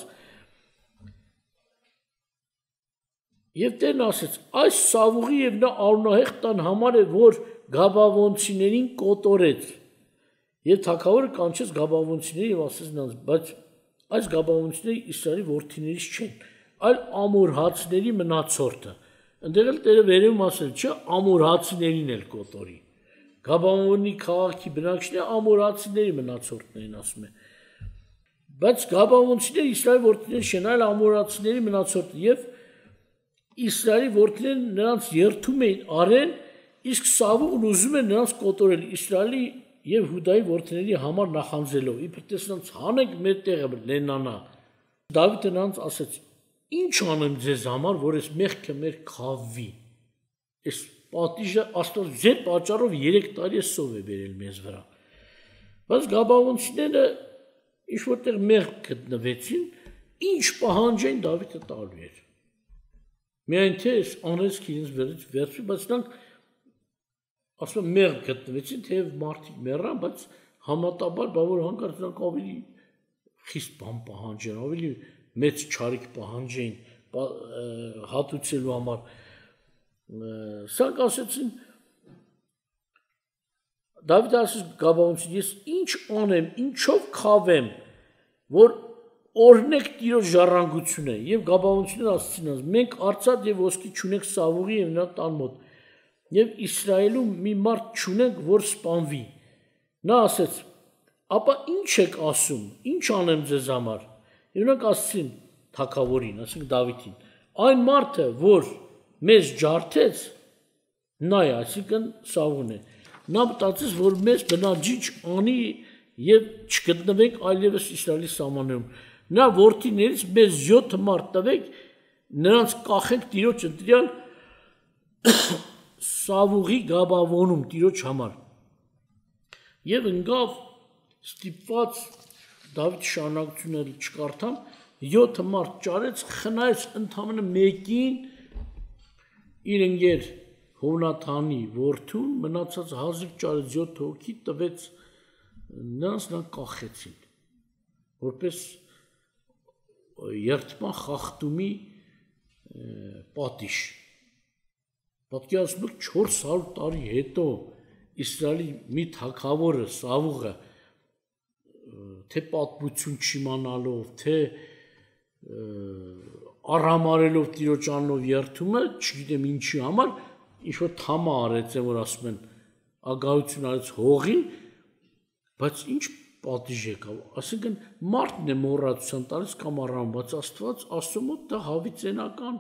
[SPEAKER 2] Եվ Տերն ասեց. այս Սավուղի եւ նա արունահեղ տան համար է, որ Գաբավոնցիներին կոտորեց։ Եվ թագավորը կանչեց Գաբավոնցիներին եւ ասեց նրանց. բայց այս Գաբավոնցիները Իսրայելի որդիներից չեն, այլ ամորհացիների մնացորդը։ Ընդեղ էլ Տերը վերևում ասել, չէ, ամորհացիներին էլ կոտորի։ Գաբավոնի քաղաքի բնակիչները ամորհացիների մնացորդն են, ասում է։ Բայց Գաբավոնցիները Իսրայելի որդիներից չեն, այլ ամորհացիների մնացորդը եւ Իսրայելի որդիներն նրանց երթում էին արեն, իսկ Սավուղն ուզում է նրանց կոտորել Իսրայելի եւ Հուդայի որդիների համար նախանձելով։ Իբր տես նրանց հանեք մեր տեղը լենանա։ Դավիթը նրանց ասաց. ինչ անեմ ձեզ համար, որ այս մեղքը մեր քավվի։ Այս պատիժը Աստված ձեր պատճառով 3 տարի սով է բերել մեզ վրա։ Բայց Գաբավոնցիները ինչ որտեղ մեղք գտնվեցին, ինչ պահանջեն Դավիթը տալու էր։ Միայն թե անհրաժեշտ իրենց վերից վերցրի, բայց նրանք ասում են մեղք գտնվեցին, թեև մարդիկ մեռան, բայց համատաբար բավոր հանկարծ նրանք ավելի խիստ բան պահանջեն, ավելի մեծ չարիք պահանջեն հատուցելու համար։ Սրանք ասեցին Դավիթը ասեց Գաբավոնցին, ես ինչ անեմ, ինչով քավեմ, որ օրհնեք Տիրոջ ժառանգությունը եւ Գաբավոնցիները ասացին նրանց. մենք արծաթ եւ ոսկի չունենք Սավուղի եւ նրա տան մոտ եւ Իսրայելում մի մարդ չունենք, որ սպանվի։ Նա ասեց. ապա ինչ եք ասում, ինչ անեմ ձեզ համար։ Եվ նրանք ասացին թագավորին, ասենք Դավիթին. այն մարդը, որ մեզ ջարդեց, նա է, այսինքն Սավուղն է։ Նա մտածեց, որ մեզ բնաջիջ անի եւ չգտնվենք այլևս Իսրայելի սահմաններում։ Նա որդիներից մեզ 7 մարդ տվեք, նրանց կախենք Տիրոջ ընտրյալ Սավուղի Գաբավոնում Տիրոջ համար։ Եվ ընկավ ստիպված Դավիթ շարունակությունը չկարդամ, 7 մարդ ճարեց, խնայեց ընդամենը մեկին իր ընկեր Հովնաթանի որդուն, մնացած հազիվ ճարեց 7 հոգի տվեց նրանց կախեցին, որպես երդման խախտումի պատիժ։ Պատկերացնում եք 400 տարի հետո Իսրայելի մի թագավորը Սավուղը թե պատմություն չիմանալով, թե առհամարելով Տիրոջ անունով երդումը, չգիտեմ ինչի համար, ինչ-որ թամա արեց, որ ասում են, ագահություն արեց հողին, բայց ինչ պատիժ եկավ, այսինքն մարդն է մոռացության տալիս կամ առհամ, բայց Աստված ասում է դա հավիտենական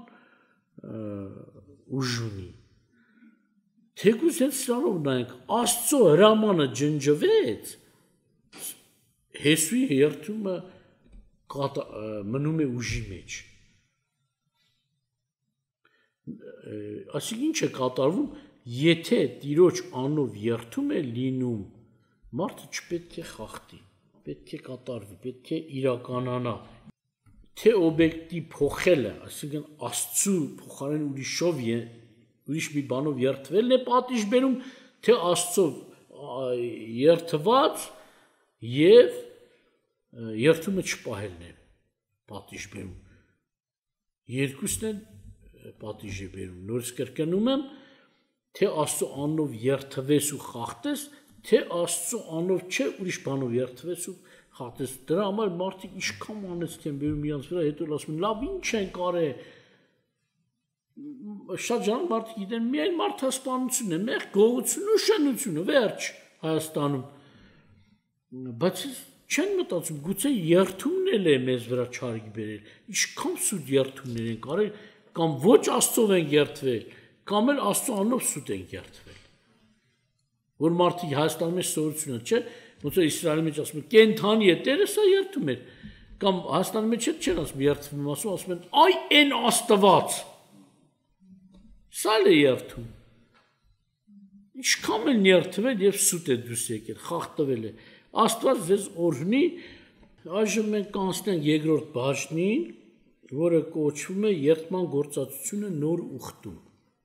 [SPEAKER 2] ուժ ունի։ Թեկուզ հենց սրանով նայենք, Աստծո հրամանը ջնջվեց, Հեսուի երդումը մնում է ուժի մեջ։ Այսինքն ինչ է կատարվում, եթե Տիրոջ անունով երդում է լինում, մարդը չպետք է խախտի, պետք է կատարվի, պետք է իրականանա։ Թե օբյեկտի փոխելը, այսինքն Աստծու փոխարեն ուրիշ մի բանով երդվելն է պատիժ բերում, թե Աստծով երդված եւ երդումը չպահելն է պատիժ բերում։ Երկուսն են պատիժ է բերում։ Նորից կրկնում եմ, թե Աստծո անունով երդվես ու խախտես, թե Աստծո անունով չէ, ուրիշ բանով երդվես ու խախտես։ Դրա համար մարդիկ ինչքան անեցք են բերում իրանց վրա, հետո ասում են, լավ ինչ են կարել։ Շատ ժամ մարդիկ գիտեն, միայն մարդասպանությունն է, մեղ գողությունն ու շնությունը, վերջ Հայաստանում։ Բայց չեն մտածում, գուցե երդումն էլ է մեզ վրա չարիք բերել, ինչքան սուտ երդումներ են կարել, կամ ոչ Աստծով են երդվել, կամ էլ Աստծո անունով սուտ են երդվել։ Որ մարդիկ Հայաստանում է սովորությունը, չէ, ոնց որ Իսրայելի մեջ ասում են, կենթանի է Տերը, սա երդում էր, կամ Հայաստանի մեջ չեն ասում երդվում, ասում են, այ այն Աստված։ Սա էլ է երթում։ Ինչքան են երթվել եւ սուտ է դուրս եկել, խախտվել է։ Աստված ձեզ օրհնի, այժմ մենք կանցնենք երկրորդ բաժնին, որը կոչվում է երթման գործածությունը նոր ուխտում։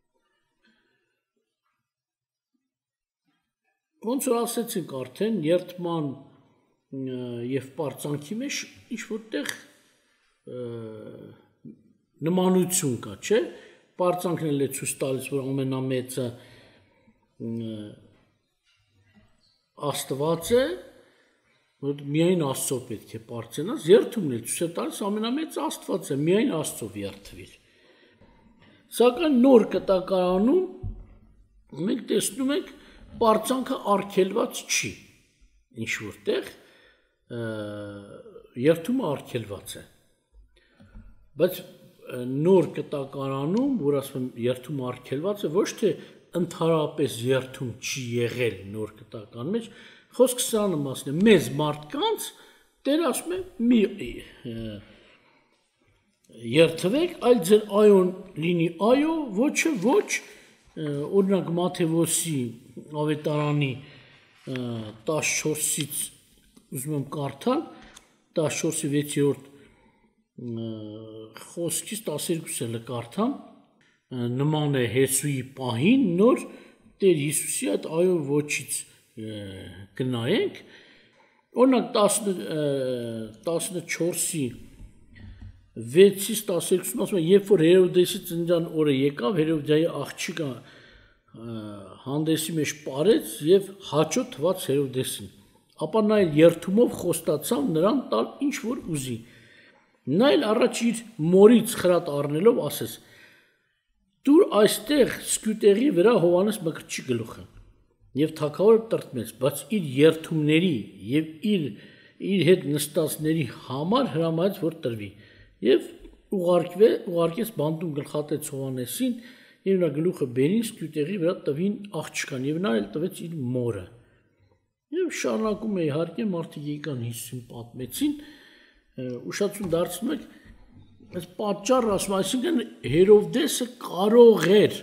[SPEAKER 2] Ոնց որ ասեցինք արդեն, երթման եւ պարծանքի մեջ ինչ որտեղ նմանություն կա, չէ՞։ Պարծանքն էլ է ցույց տալիս, որ ամենամեծը Աստված է, որ միայն Աստծո պետք է պարծենաս, երթումն էլ ցույց է տալիս ամենամեծը Աստված է, միայն Աստծով երթվիր։ Սակայն նոր կտակարանում մենք տեսնում ենք պարծանքը արգելված չի, ինչ որտեղ երթումը արգելված է։ Բայց նոր կտակարանում, որ ասում եմ երթումը արգելված է, ոչ թե ընդհանրապես երթում չի եղել նոր կտակարանի մեջ, խոսքը սրանը մասն է, մեծ մարդկանց Տեր ասում է մի երթվեք, այլ ձեր այոն լինի այո, ոչը ոչ, օրինակ Մատթեոսի ավետարանի 14-ից ուզում եմ կարդալ, 14-ի 6-րդ խոսքից 12-ը կարդամ, նման է Հեսուի պահին, նոր Տեր Հիսուսի այդ այո ոչից գնայենք, օրինակ 14-ի 6-ից 12-ն ասում է, երբ որ Հերովդեսի ծննդյան օրը եկավ, Հերովդիայի աղջիկը հանդեսի մեջ պարեց եւ հաճո թված Հերովդեսին, ապա նա էլ երթումով խոստացավ նրան տալ ինչ որ ուզի։ Նա էլ առաջ իր մորից խրատ առնելով ասեց. «Դուր այստեղ սկյուտեղի վրա Հովհաննես Մկրտչի գլուխը»։ Եվ թագավորը տրտմեց, բայց իր երթումների եւ իր հետ նստածների համար հրամայեց, որ տրվի։ Եվ ուղարկեց բանտում գլխատեց Հովհաննեսին, եւ նա գլուխը բերին սկյուտեղի վրա տվին աղջկան, եւ նա էլ տվեց իր մորը։ Եվ շարունակում է իհարկե մարդիկ եկան Հիսուսին պատմեցին, ուշադրություն դարձնում եք, այս պատճառը ասում, այսինքն Հերովդեսը կարող էր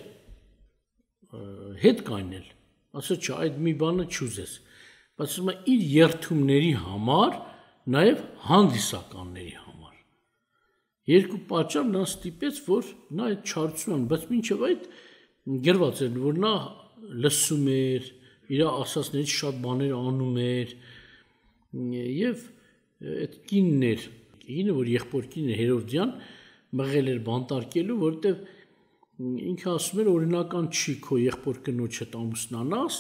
[SPEAKER 2] հետ կայնել, ասա չէ, այդ մի բանը չուզես, բայց ասում է իր երթումների համար, նաև հանդիսականների համար։ Երկու պատճառ նա ստիպեց, որ նա այդ չարություն, բայց մինչև այդ գրված էր, որ նա լսում էր, իր ասածներից շատ բաներ անում էր, եւ այդ կինն էր, կինը, որ եղբոր կինը Հերովդյան մղել էր բանտարկելու, որովհետև ինքը ասում էր օրինական չի քո եղբոր կնոջ հետ ամուսնանաս,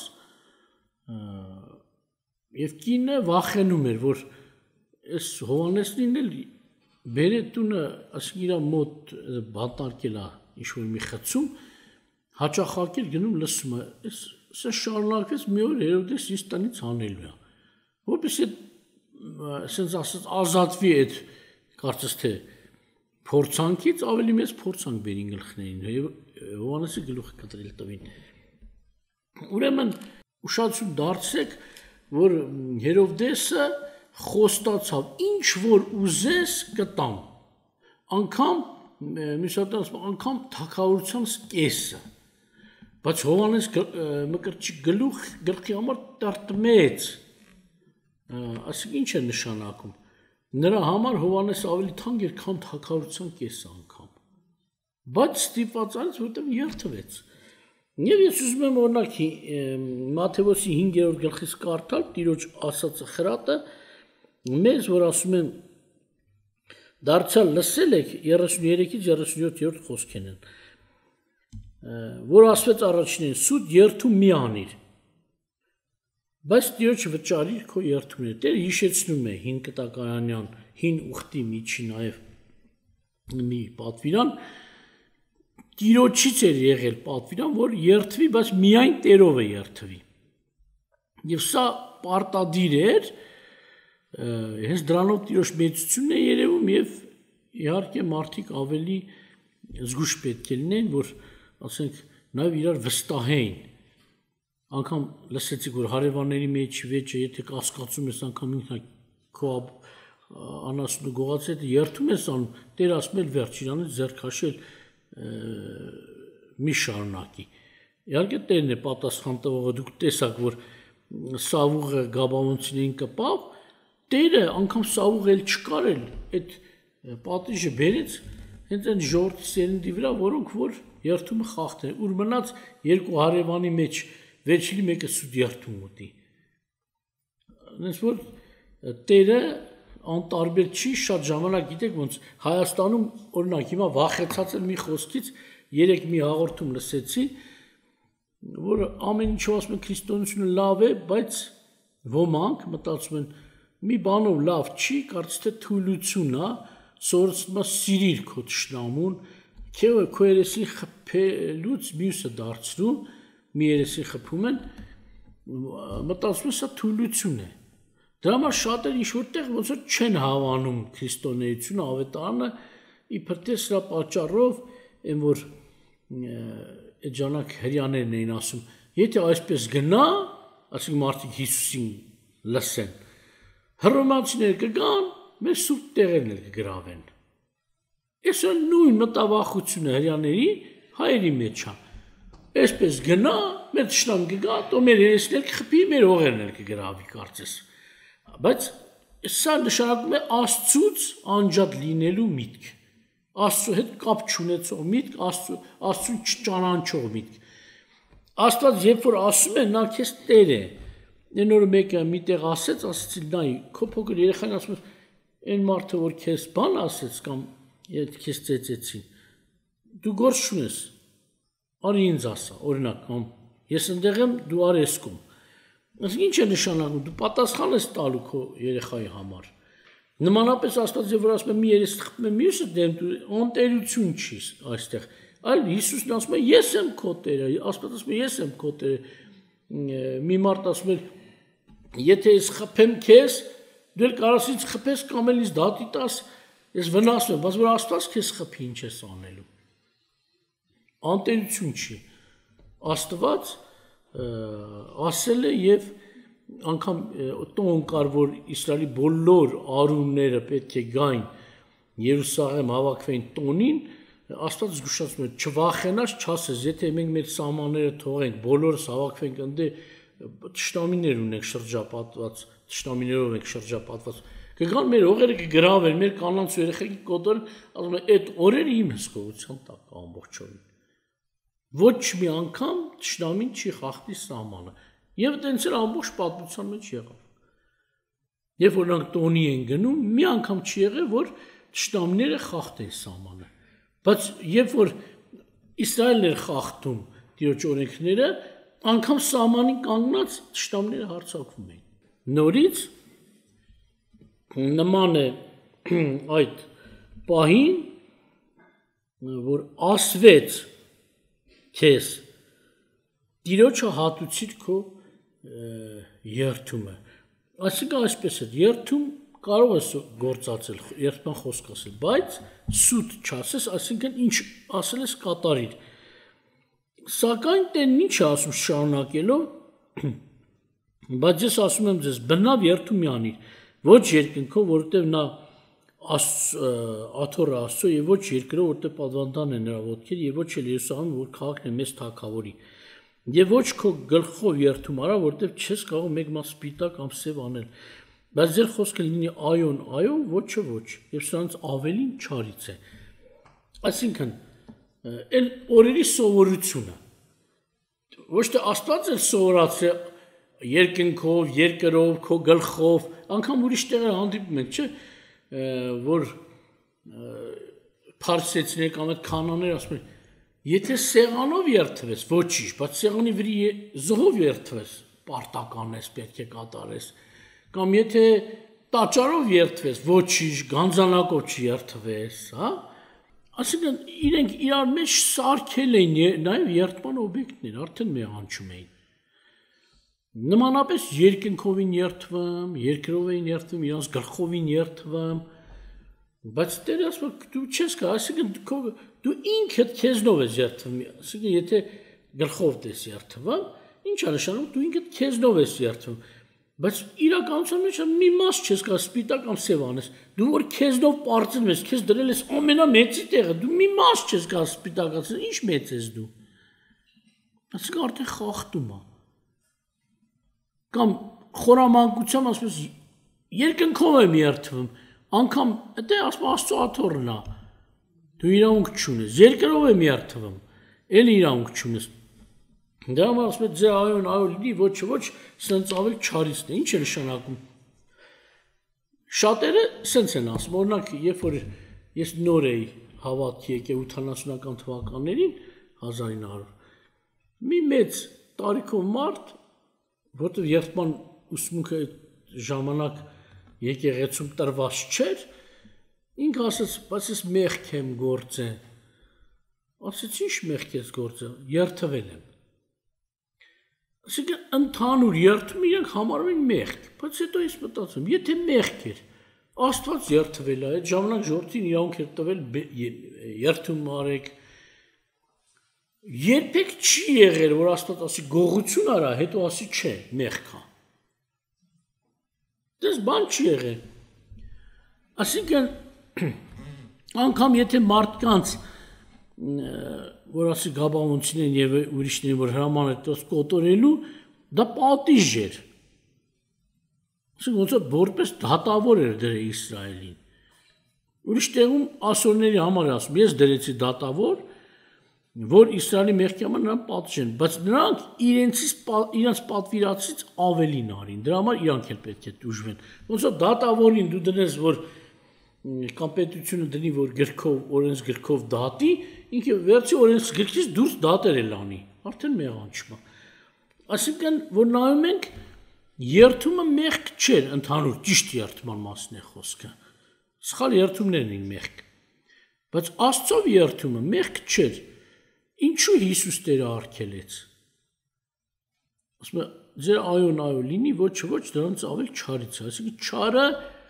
[SPEAKER 2] եւ կինը վախենում էր, որ այս Հովհաննեսին էլ բերե տունը, ասենք իր մոտ բանտարկել է ինչ-որ մի խցում, հաճախակել գնում լսում է, սա շարունակվեց մի օր Հերովդես ինձ տնից հանելու է, որպես ասենց ասած ազատվի այդ կարծես թե փորձանքից ավելի մեծ փորձանք բերին գլխներին եւ Հովհաննեսի գլուխը կտրել տվին։ Ուրեմն ուշադրություն դարձեք, որ Հերովդեսը խոստացավ ինչ որ ուզես կտամ, անգամ անգամ թագավորության կեսը, բայց Հովհաննես Մկրտչի գլխի համար տրտմեց, ասենք ինչ է նշանակում, նրա համար Հովհաննես ավելի թանկ էր, քան թագավորության կեսը անգամ, բայց ստիպված արեց, որտեղ երթվեց։ Եվ ես ուզում եմ օրինակ Մատթեոսի 5-րդ գլխից կարդալ Տիրոջ ասածը խրատը, մեզ որ ասում են դարձյալ լսել եք 33-ից 37-րդ խոսքերն են, որ ասվեց առաջինին սուտ երթում մի անիր, բայց Տիրոջը վճարիր քո երթումները։ Տերը հիշեցնում է հին կտակարանյան, հին ուխտի միջի նաև մի պատվիրան, Տիրոջից էր եղել պատվիրան, որ երթվի, բայց միայն Տերով է երթվի։ Եվ սա պարտադիր էր, հենց դրանով Տիրոջ մեծությունն է երևում եւ իհարկե մարդիկ ավելի զգուշ պետք է լինեն, որ ասենք նաեւ իրար վստահեին։ Անկամ լսեցիք, որ հարևանների մեջ վեճը, եթե կասկածում ես անգամ ինքն քո անասունը գողացել, երթում ես անում, Տեր ասում է վերջ իրանից ձեռք քաշել մի շարունակի։ Իհարկե Տերն է պատասխան տվողը, դուք տեսաք, որ Սավուղը Գաբաոնցիներին կպավ, Տերը անգամ Սավուղը էլ չկարել, այդ պատիժը բերեց հենց այն ժողովրդի սերնդի վրա, որոնք որ երթումը խախտեն, ուր մնաց երկու հարևանի մեջ վերջինի մեկը սուտ երթում ուտի։ Այնպես որ Տերը անտարբեր չի, շատ ժամանակ գիտեք ոնց Հայաստանում օրինակ հիմա վախեցած եմ մի խոսքից, երեք մի հաղորդում լսեցի, որ ամեն ինչով ասում են քրիստոնեությունը լավ է, բայց ոմանք մտածում են մի բանով լավ չի, կարծես թե թույլություն է, սորացնում է սիրիր քո թշնամուն, քո երեսին խփելուց մյուսը դարձնում, մի երեսին խփում են, մտածում են սա թույլություն է։ Դրա համար շատեր ինչ-որ տեղ ոնց որ չեն հավանում քրիստոնեությունը, ավետարանը, իբր թե սրա պատճառով, այն որ այդ ժամանակ հрьяաներն էին ասում, եթե այսպես գնա, ասենք մարդիկ Հիսուսին լսեն, հռոմեացիները կգան, մեր սուրբ տեղերն էլ կգրավեն։ Այս նույն մտավախությունը հрьяաների հայերի մեջ է։ Այսպես գնա, մեր թշնամ կգա, તો մեր երեսն էլ կխփի, մեր հողերն էլ կգրավի կարծես։ Բայց սա նշանակում է Աստծուց անջատ լինելու միտք, Աստծու հետ կապ չունեցող միտք, Աստծուն չճանաչող միտք։ Աստված երբ որ ասում է, նա քեզ Տեր է։ Այն օրը մեկը միտեղ ասեցի, նայ, քո փոքր երեխան ասում է, այն մարդը որ քեզ բան ասեց կամ քեզ ծեծեցին, դու գործ չունես, արի ինձ ասա, օրինակ, կամ ես ընդեղ եմ, դու արես կում։ Իսկ ինչ է նշանակում, դու պատասխան ես տալու քո երեխայի համար։ Նմանապես Աստված որ ասում է մի երես խփում է մյուսը դեմ դու անտերություն չի այստեղ, այլ Հիսուսն ասում է ես եմ քո Տերը, Աստված ասում է ես եմ քո Տերը։ Մի մարդ ասում է եթե ես խփեմ քեզ, դու էլ կարաս ինձ խփես կամ էլ ինձ դատի տաս, ես վնասում եմ, բայց որ Աստված քեզ խփի ինչ ես անելու։ Անտերություն չի։ Աստված ասել է եւ անգամ տոն կար որ Իսրայելի բոլոր արունները պետք է գային Երուսաղեմ հավաքվեին տոնին, Աստված զգուշացնում է չվախենաս, չասես, եթե մենք մեր սահմանները թողենք, բոլորս հավաքվենք ընդ թշնամիներ ունենք շրջապատված, թշնամիներով ենք շրջապատված, կգան մեր հողերը կգրավեն, մեր կանանց ու երեխեքի կոտորեն, ասում են այդ օրերը իմ հսկողության տակ կա ամբողջովին։ Ոչ մի անգամ թշնամին չի խախտի սահմանը։ Եվ տենց էլ ամբողջ պատմության մեջ եղավ։ Երբ որ նրանք տոնի են գնում, մի անգամ չի եղել, որ թշնամիները խախտեն սահմանը։ Բայց երբ որ Իսրայելն էր խախտում Տիրոջ օրենքները, անգամ սահմանին կանգնած թշնամիները հարձակվում էին։ Նորից նման է այդ պահին, որ ասվեց քեզ Տիրոջը հատուցիր քո երթումը։ Այսինքն այսպես է, երթում կարող ես գործածել, երթման խոսք ասել, բայց սուտ չասես, այսինքն ինչ ասել ես կատարիր։ Սակայն Տերն ինչ է ասում շարունակելով, բայց ես ասում եմ ձեզ, բնավ երթում մի անիր, ոչ երկնքով, որովհետև նա աթոռը Աստծո եւ ոչ երկրով, որտեղ պատվանդան է նրա ոտքերը եւ ոչ էլ Երուսաղեմ, որ քաղաքն է մեծ թագավորի։ Եվ ոչ քո գլխով երթում արա, որտեղ չես կարող մեկ մաս սպիտակ կամ սև անել։ Բայց ձեր խոսքը լինի այոն, այո, ոչը ոչ, եւ սրանց ավելին չարից է։ Այսինքն, այլ օրերի սովորությունը։ Ոչ թե Աստված էլ սովորացրել երկնքով, երկրով, քո գլխով, անգամ ուրիշ տեղեր հանդիպում ենք, չէ՞, որ փարսեցիներ կամ այդ կանաներ ասում են, եթե սեղանով երթվես, ոչինչ, բայց սեղանի վրի զոհով երթվես, պարտական ես, պետք է կատարես, կամ եթե տաճարով երթվես, ոչինչ, գանձանակով չերթվես, հա? Այսինքն իրենք իրար մեջ սարքել էին նաև երթման օբյեկտներ, արդեն մեղանչում էին։ Նմանապես երկնքովին երթվում, երկրովին երթվում, իրանց գլխովին երթվում, բայց Տերը ասում է դու չես կա, այսինքն դու ինքդ քեզնով ես երթվում, այսինքն եթե գլխով ես երթվում, ինչ է նշանակում դու ինքդ քեզնով ես երթվում, բայց իրականության մեջ մի մաս չես կա սպիտակ կամ սև անես, դու որ քեզնով պարծնում ես, քեզ դրել ես ամենամեծի տեղը, դու մի մաս չես կա սպիտակացնել, ինչ մեծ ես դու։ Այսինքն արդեն խախտում է։ Կամ խորամանկությամբ ասում ես երկնքով եմ երթվում, անգամ դա ասում Աստծո աթոռն է։ Դու իրավունք չունես, երկրով եմ երթվում, էլ իրավունք չունես։ Դա համար ասում է ձեր այո լինի, ոչ, սենց ավել չարիցն է, ինչ է նշանակում։ Շատերը սենց են ասում, օրինակ, երբ որ ես նոր էի հավատքի եկել 80-ական թվականներին 1900 մի մեծ տարիքով մարդ, որտեղ երթման ուսմունքը ժամանակ եկեղեցում տրված չէր, ինքը ասաց, բայց ես մեղք եմ գործել։ Ասաց, ինչ մեղք ես գործել, երթվել եմ։ Այսինքն ընդհանուր երթում իրենք համարում են մեղք, բայց հետո ես մտածում, եթե մեղք էր, Աստված երթվել է, այդ ժամանակ ժողովրդին իրավունք էր տվել երթում արեք։ Երբեք չի եղել, որ Աստված ասի գողություն արա, հետո ասի չէ, մեղք է։ Դες բան չի եղել։ Այսինքն անգամ եթե մարդկանց որ ասի գաբավոնցին եւ ուրիշներին որ հրաման է տոց կոտորելու, դա պատիժ էր։ Ոնց որ որպես դատավոր էր դրել Իսրայելին։ Ուրիշ տեղում ասորների համար ասում, ես դրեցի դատավոր, որ Իսրայելի մեղքի համար նրան պատժեն, բայց նրանք իրենց պատվիրացից ավելին արին։ Դրա համար իրանք էլ պետք է դժվեն։ Ոնց որ դատավորին դու դնես, որ կամ պետությունը դնի, որ գրքով օրենսգրքով դատի, ինքը վերջի օրենսգրքից դուրս դատեր էլ անի, արդեն մեղանչում է։ Այսինքն, որ նայում ենք, երթումը մեղք չէր, ընդհանուր ճիշտ երթման մասն է խոսքը։ Սխալ երթումներն են մեղք։ Բայց Աստծով երթումը մեղք չէր։ Ինչու Հիսուս Տերը արգելեց։ Ասում է, ձեր այո լինի, ոչ, դրանց ավել չարից է, այսինքն չարը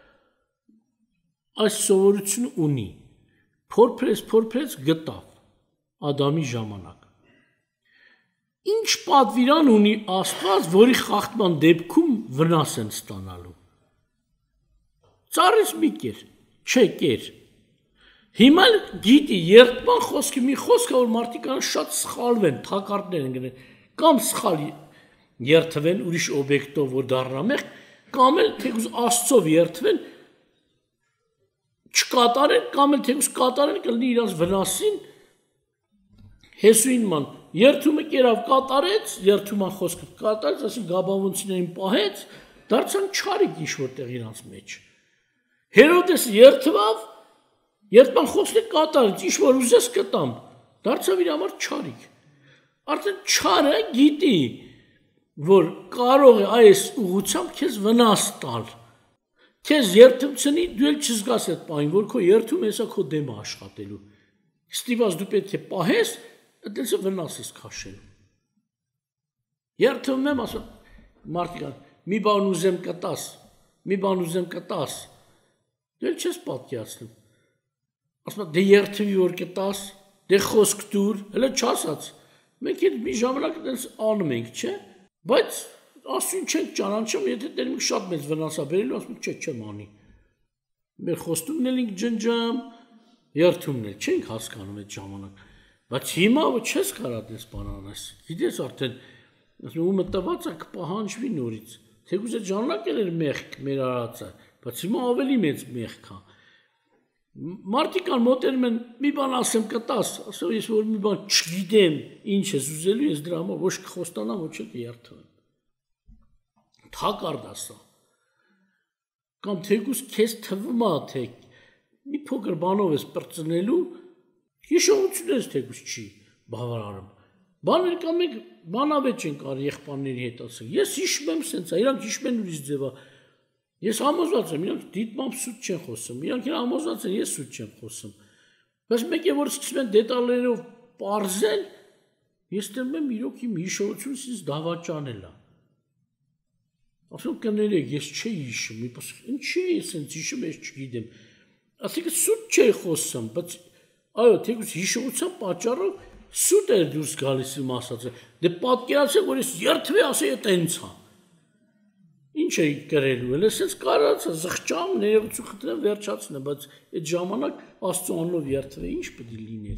[SPEAKER 2] այս սովորությունը ունի, փորփրեց գտավ Ադամի ժամանակ։ Ինչ պատվիրան ունի Աստված, որի խախտման դեպքում վնաս են ստանալու։ Ծառից մի կեր, չէ կեր։ Հիմա գիտի երթման խոսքը մի խոսք է, որ մարդիկ շատ սխալվեն, թակարդներ են գնել, կամ սխալ երթվեն ուրիշ օբյեկտով, որ դառնա մեղք, կամ էլ թեկուզ Աստծով երթվեն, չկատարեն, կամ էլ թեկուզ կատարեն կլինի իրանց վնասին, հեսուին ման, երթումը կերավ կատարեց, երթման խոսքը կատարեց, ասին գաբավոնցիներին պահեց, դարձան չարիք ինչ-որտեղ իրանց մեջ։ Հերոդեսը երթվավ, երթման խոսքը կատարեց, ինչ-որ ուզես կտամ, դարձավ իր համար չարիք։ Արդեն չարը գիտի, որ կարող է այս ուղղությամբ քեզ վնաս տալ։ Քեզ երթումցնի, դու էլ չզգաս այդ պահին, որ քո երթում հեսա քո դեմը աշխատելու։ Ստիվաս դու պետք է պահես, այդպես վնաս ես քաշելու։ Երթում եմ, ասում մարդիկ, մի բան ուզեմ կտաս, դու էլ չես պատկերացնում։ Ասում դե երթվի որ կտաս, դե խոսք դուր, հələ չասած։ Մենք այդ մի ժամանակ այդպես անում ենք, չէ՞։ Բայց Աստծուն չենք ճանաչում, եթե դերում շատ մեծ վնասա բերելու, ասում չէ, չեմ անի։ Մեր խոստումն էլ ենք ջնջամ, երթումն էլ չենք հասկանում այդ ժամանակ։ Բայց հիմա չես կարող դες բան անես։ Գիտես արդեն, ասում ումը տված է կպահանջվի նորից։ Թեկուզ այդ ժամանակ էլ էր մեղք մեր արածը, բայց հիմա ավելի մեծ մեղք է։ Մարդիկան մոտենում են մի բան ասեմ կտաս, ասում ես որ մի բան չգիտեմ, ինչ ես ուզելու, ես դրա համար ոչ կխոստանամ, ոչ կերթվեմ։ Թակարդ ասա։ Կամ թեկուզ քեզ թվում է, թե մի փոքր բանով ես պրծնելու, հիշողություն ես թեկուզ չի բավարարում։ Բաներ կամ մեկ բանավեճ են կար եղբայրների հետ ասել։ Ես հիշում եմ սենց է, իրանք հիշում են ուրիշ ձևա։ Ես համոզված եմ, իրանք դիտմամբ սուտ չեն խոսում, իրանք համոզված են, ես սուտ չեմ խոսում։ Բայց մեկ է որ սկսում են դետալներով պարզել, ես դեռ եմ իրոք իմ հիշողությունս ինձ դավաճանել է։ Ասում կներեք, ես չէի հիշում, ինչի ես ինձ հիշում, ես չգիտեմ։ Ասիկը սուտ չէի խոսում, բայց այո, թեկուզ հիշողության պատճառով սուտ էր դուրս գալիս իմ ասածը։ Դե պատկերացրեք, որ ես երթվի ասեի տենց է։ Ինչ էի կրելու, էլ ես կարացա զղջամ, ներողություն խնդրեմ վերջացնեմ, բայց այդ ժամանակ Աստծո անունով երթվի, ինչ պետք է լիներ։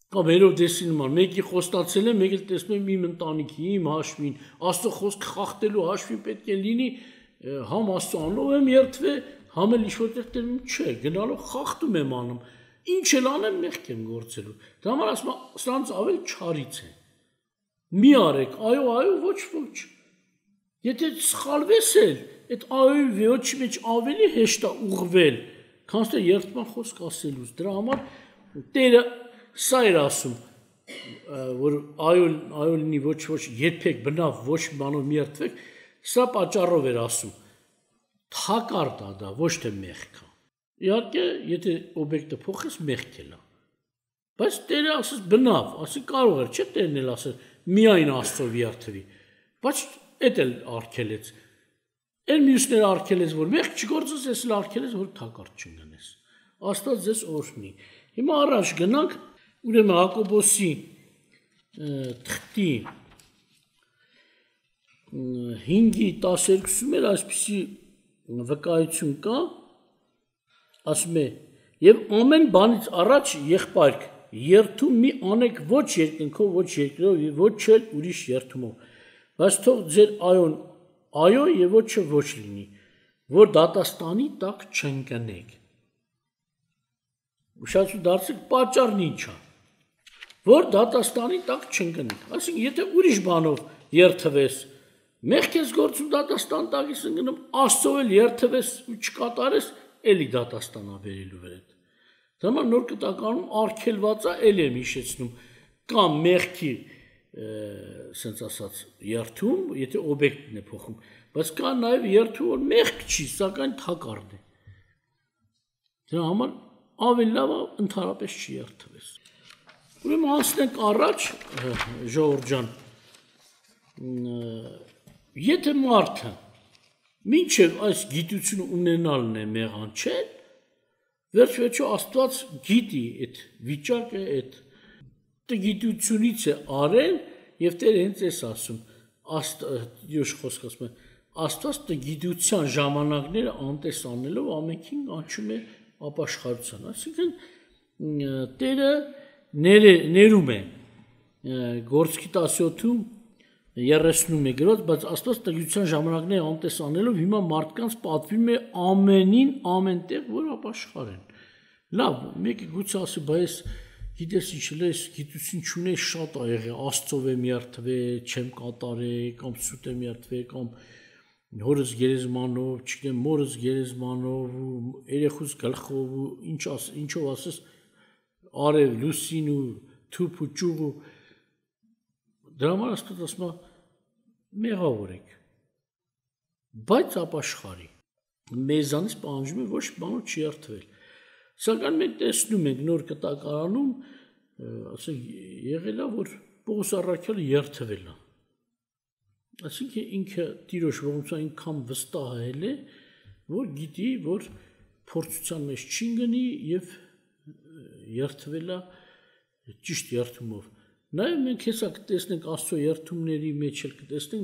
[SPEAKER 2] Կամ Հերովդեսի նման, մեկի խոստացել է, մեկ էլ տեսնում եմ իմ ընտանիքի, իմ հաշվին, Աստծո խոսքը խախտելու հաշվին պետք է լինի, համ Աստծո անունով եմ երդվել, համ էլ ինչ-որ տեղ չէ, գնալով խախտում եմ անում, ինչ էլ անեմ մեղք եմ գործելու։ Դա համար ասում եմ, սրանց ավել չարից է։ Մի արեք, այո, ոչ։ Եթե սխալվես էլ, այդ այոյի ոչի մեջ ավելի հեշտ է ուղղվել, քան թե երդման խոսք ասելուց։ Դրա համար Տերը սա էր ասում, որ այո լինի ոչ երբեք բնավ ոչ բանով մի երդվեք, սա պատճառով էր ասում։ Թակարդ է դա, ոչ թե մեղք է։ Իհարկե, եթե օբյեկտը փոխես, մեղք է լա։ Բայց Տերը ասես բնավ, ասի կարող էր, չէ՞ Տերն էլ ասել, միայն Աստծով երդվի։ Բայց էդ էլ արգելեց։ Այն մյուսները արգելեց, որ մեղք չգործես, ես էլ արգելեց, որ թակարդ չգնես։ Աստված ձեզ օրհնի։ Հիմա առաջ գնանք, ուրեմն Հակոբոսի թղթի 5:12-ում էլ այսպիսի վկայություն կա, ասում է, եւ ամեն բանից առաջ եղբայրք, երդում մի անեք ոչ երկնքով, ոչ երկրով եւ ոչ էլ ուրիշ երդումով, բայց թող ձեր այոն այո եւ ոչը ոչ լինի, որ դատաստանի տակ չընկնեք։ Ուշադրություն դարձեք, պատճառն ինչ է, որ դատաստանի տակ չընկնեք։ Այսինքն, եթե ուրիշ բանով երդվես, մեղք ես գործում դատաստան տակից ընկնում, Աստծով էլ երդվես ու չկատարես, էլի դատաստանա բերելու վրա։ Դա համար նոր կտականում արգելված է, էլ եմ հիշեցնում, կամ մեղքի սենց ասած երդում, եթե օբյեկտն է փոխում, բայց կա նաև երդում, որ մեղք չի, սակայն թակարդ է։ Դրա համար ավելի լավ է ընդհանրապես չերդվես։ Ուրեմն անցնենք առաջ, ժողովուրդ ջան, եթե մարդը մինչև այս գիտությունը ունենալն է մեղանչել, վերջ-վերջո Աստված գիտի այդ վիճակը, այդ գիտությունից է արել եւ Տերը հենց էս ասում, Աստված խոսք ասում է, Աստված գիտության ժամանակները անտես անելով ամենքին կանչում է ապաշխարության, այսինքն Տերը ներում է Գործքի 17-ում 31 գրած, բայց Աստված տգիտության ժամանակները անտես անելով հիմա մարդկանց պատվիրում է ամենին ամենտեղ, որ ապաշխարեն։ Լավ, մեկը գուցե ասի, բայց գիտես ինչ լես, գիտություն չունես, շատ ա եղել, Աստծով եմ երդվել, չեմ կատարել, կամ սուտ եմ երդվել, կամ հորս գերեզմանով, չգիտեմ, մորս գերեզմանով, երեխուս գլխով ու ինչով ասես, արև, լուսին ու թուփ ու ճուղ ու դրա համար Աստված ասում է մեղավոր եք, բայց ապաշխարի, մեզանից պահանջում է ոչ բանով չերդվել, սակայն մենք տեսնում ենք նոր կտակարանում, ասենք եղել է, որ Պողոս առաքյալը երդվել է, այսինքն ինքը Տիրոջ ողջունության ինքան վստահել է, որ գիտի, որ փորձության մեջ չի գնի եւ երդվել է ճիշտ երդումով։ Նաև մենք հեսա կտեսնենք Աստծո երդումների մեջ էլ կտեսնենք,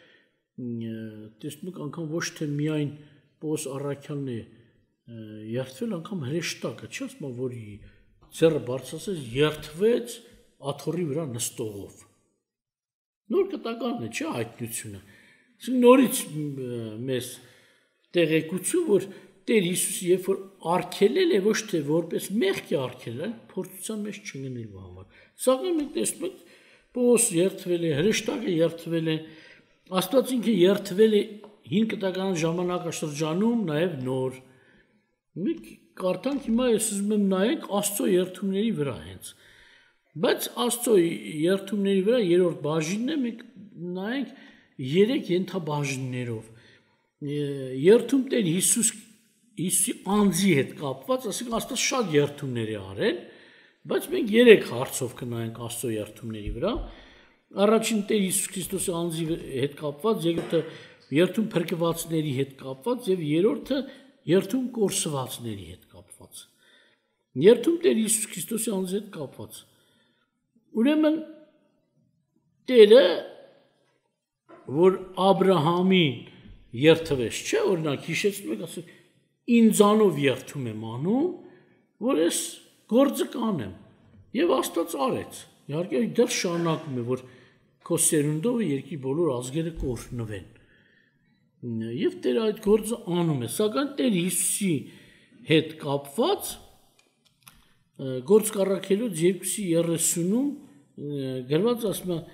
[SPEAKER 2] նաև տեսնում ենք անգամ ոչ թե միայն Պողոս առաքյալն է երդվել, անգամ հրեշտակը, չի ասում, որ ձեռը բարձրացրեց, երդվեց աթոռի վրա նստողով։ Նոր կտականն է, չէ՞ հայտնությունը։ Իսկ նորից մեզ տեղեկություն, որ Տեր Հիսուսը երբ որ արգելել է, ոչ թե որպես մեղք է արգելել, այլ փորձության մեջ չգնելու համար։ Սակայն մենք տեսնում ենք Պողոս երդվել է, հրեշտակը երդվել է, Աստված ինքը երդվել է 5 կտական ժամանակաշրջանում, նաև նոր։ Մենք կարդանք հիմա ես ուզում եմ նայենք Աստծո երդումների վրա հենց։ Բայց Աստծո երդումների վրա երրորդ բաժինն է, մենք նայենք 3 ենթաբաժիններով։ Երդում Տեր Հիսուսի անձի հետ կապված, ասենք Աստված շատ երդումներ է արել, բայց մենք 3 հարցով կնայենք Աստծո երդումների վրա։ Առաջին Տեր Հիսուս Քրիստոսի անձի հետ կապված, երկրորդը երդում փրկվածների հետ կապված եւ երրորդը երդում կորսվածների հետ կապված։ Երդում Տեր Հիսուս Քրիստոսի անձի հետ կապված։ Ուրեմն Տերը, որ Աբրահամին երդվեց, չէ՞, օրինակ հիշեցնում եք, ասում ինձանով երդում եմ անում, որ ես գործը կանեմ։ Եվ Աստված արեց։ Իհարկե դեռ շարունակում է, որ քո սերունդով երկրի բոլոր ազգերը կօրհնվեն։ Եվ Տերը այդ գործը անում է, սակայն Տեր Հիսուսի հետ կապված Գործք առաքելոց 2:30-ում գրված ասում է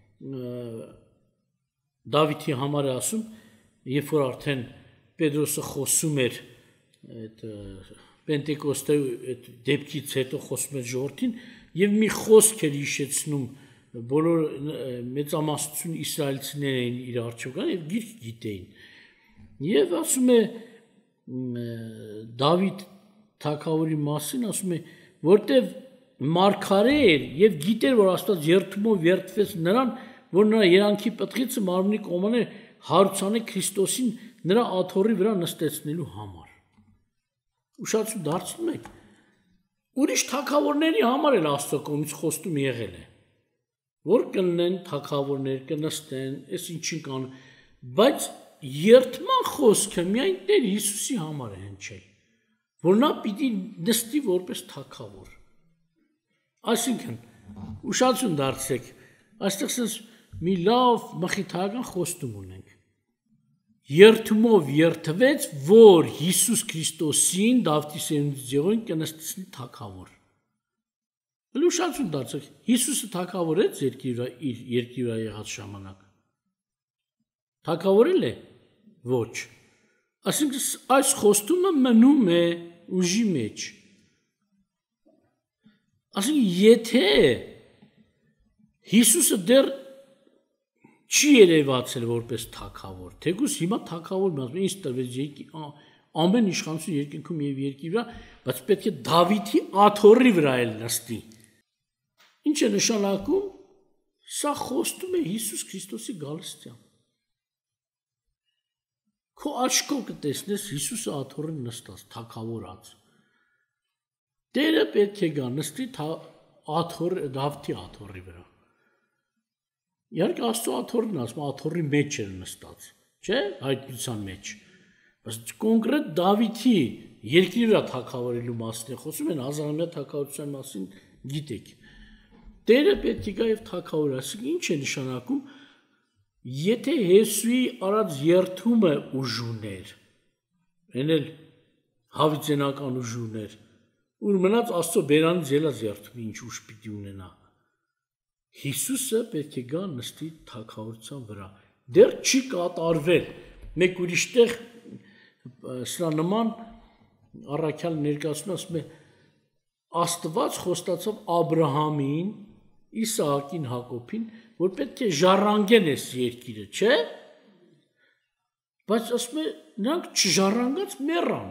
[SPEAKER 2] Դավիթի համար է ասում, երբ որ արդեն Պետրոսը խոսում էր այդ Պենտեկոստե այդ դեպքից հետո խոսում էր ժողովրդին եւ մի խոսք էր հիշեցնում բոլոր մեծամասնություն իսրայելցիներ էին իր արժեքան եւ գիրք գիտեին եւ ասում է Դավիթ թագավորի մասին ասում է որտեվ մարգարե էր եւ գիտեր որ Աստված երթումով երթվեց նրան որ նրա երանքի պտղիցը մարմնի կոմանը հարուցանի Քրիստոսին նրա աթոռի վրա նստեցնելու համար ուշացում դարձնում եք ուրիշ թագավորների համար էլ Աստծո կողմից խոստում եղել է որ կլինեն թագավորներ կնստեն այս ինչին կան բայց երթման խոսքը միայն Տեր Հիսուսի համար է հնչել որ նա պիտի նստի որպես թագավոր այսինքն ուշացում դարձեք այստեղ sense մի լավ մխիթարական խոստում ունենք երթումով երթվեց որ Հիսուս Քրիստոսին Դավթի սերունդից եղողին կնստեցնի թագավոր ուշացում դարձեք Հիսուսը թագավորեց երկրի վրա եղած ժամանակ թագավորել է ոչ այսինքն այս խոստումը մնում է ուժի մեջ ասենք եթե Հիսուսը դեռ չի երևացել որպես թագավոր թեկուզ հիմա թագավորն ասում ինձ տրվեց ամեն իշխանություն երկնքում եւ երկրի վրա բայց պետք է Դավիթի աթոռի վրա էլ նստի ինչ է նշանակում սա խոստում է Հիսուս Քրիստոսի գալստյան Քո աչքով կտեսնես Հիսուսը աթոռին նստած, թագավորած։ Տերը պետք է գա նստի Դավթի աթոռի վրա։ Իհարկե Աստծո աթոռն ասում աթոռի մեջ էր նստած, չէ՞, հայտնության մեջ։ Բայց կոնկրետ Դավիթի երկրի վրա թագավորելու մասին է խոսում են հազարամյա թագավորության մասին գիտեք։ Տերը պետք է գա եւ թագավորի, ասենք ինչ է նշանակում Եթե Հեսուի արած երթումը ուժուներ, ենել հավիծենական ուժուներ, ուր մնաց Աստծո բերանից ելած երթումը ինչ ուժ պիտի ունենա, Հիսուսը պետք է գա նստի թագավորության վրա, դեռ չի կատարվել, մեկ ուրիշտեղ սրա նման առաքյալ ներկայացնում ասում է Աստված խոստացավ Աբրահամին, Իսահակին, Հակոբին, որ պետք է ժառանգեն այս երկիրը, չէ՞։ Բայց ասում է, նրանք չժառանգած մեռան։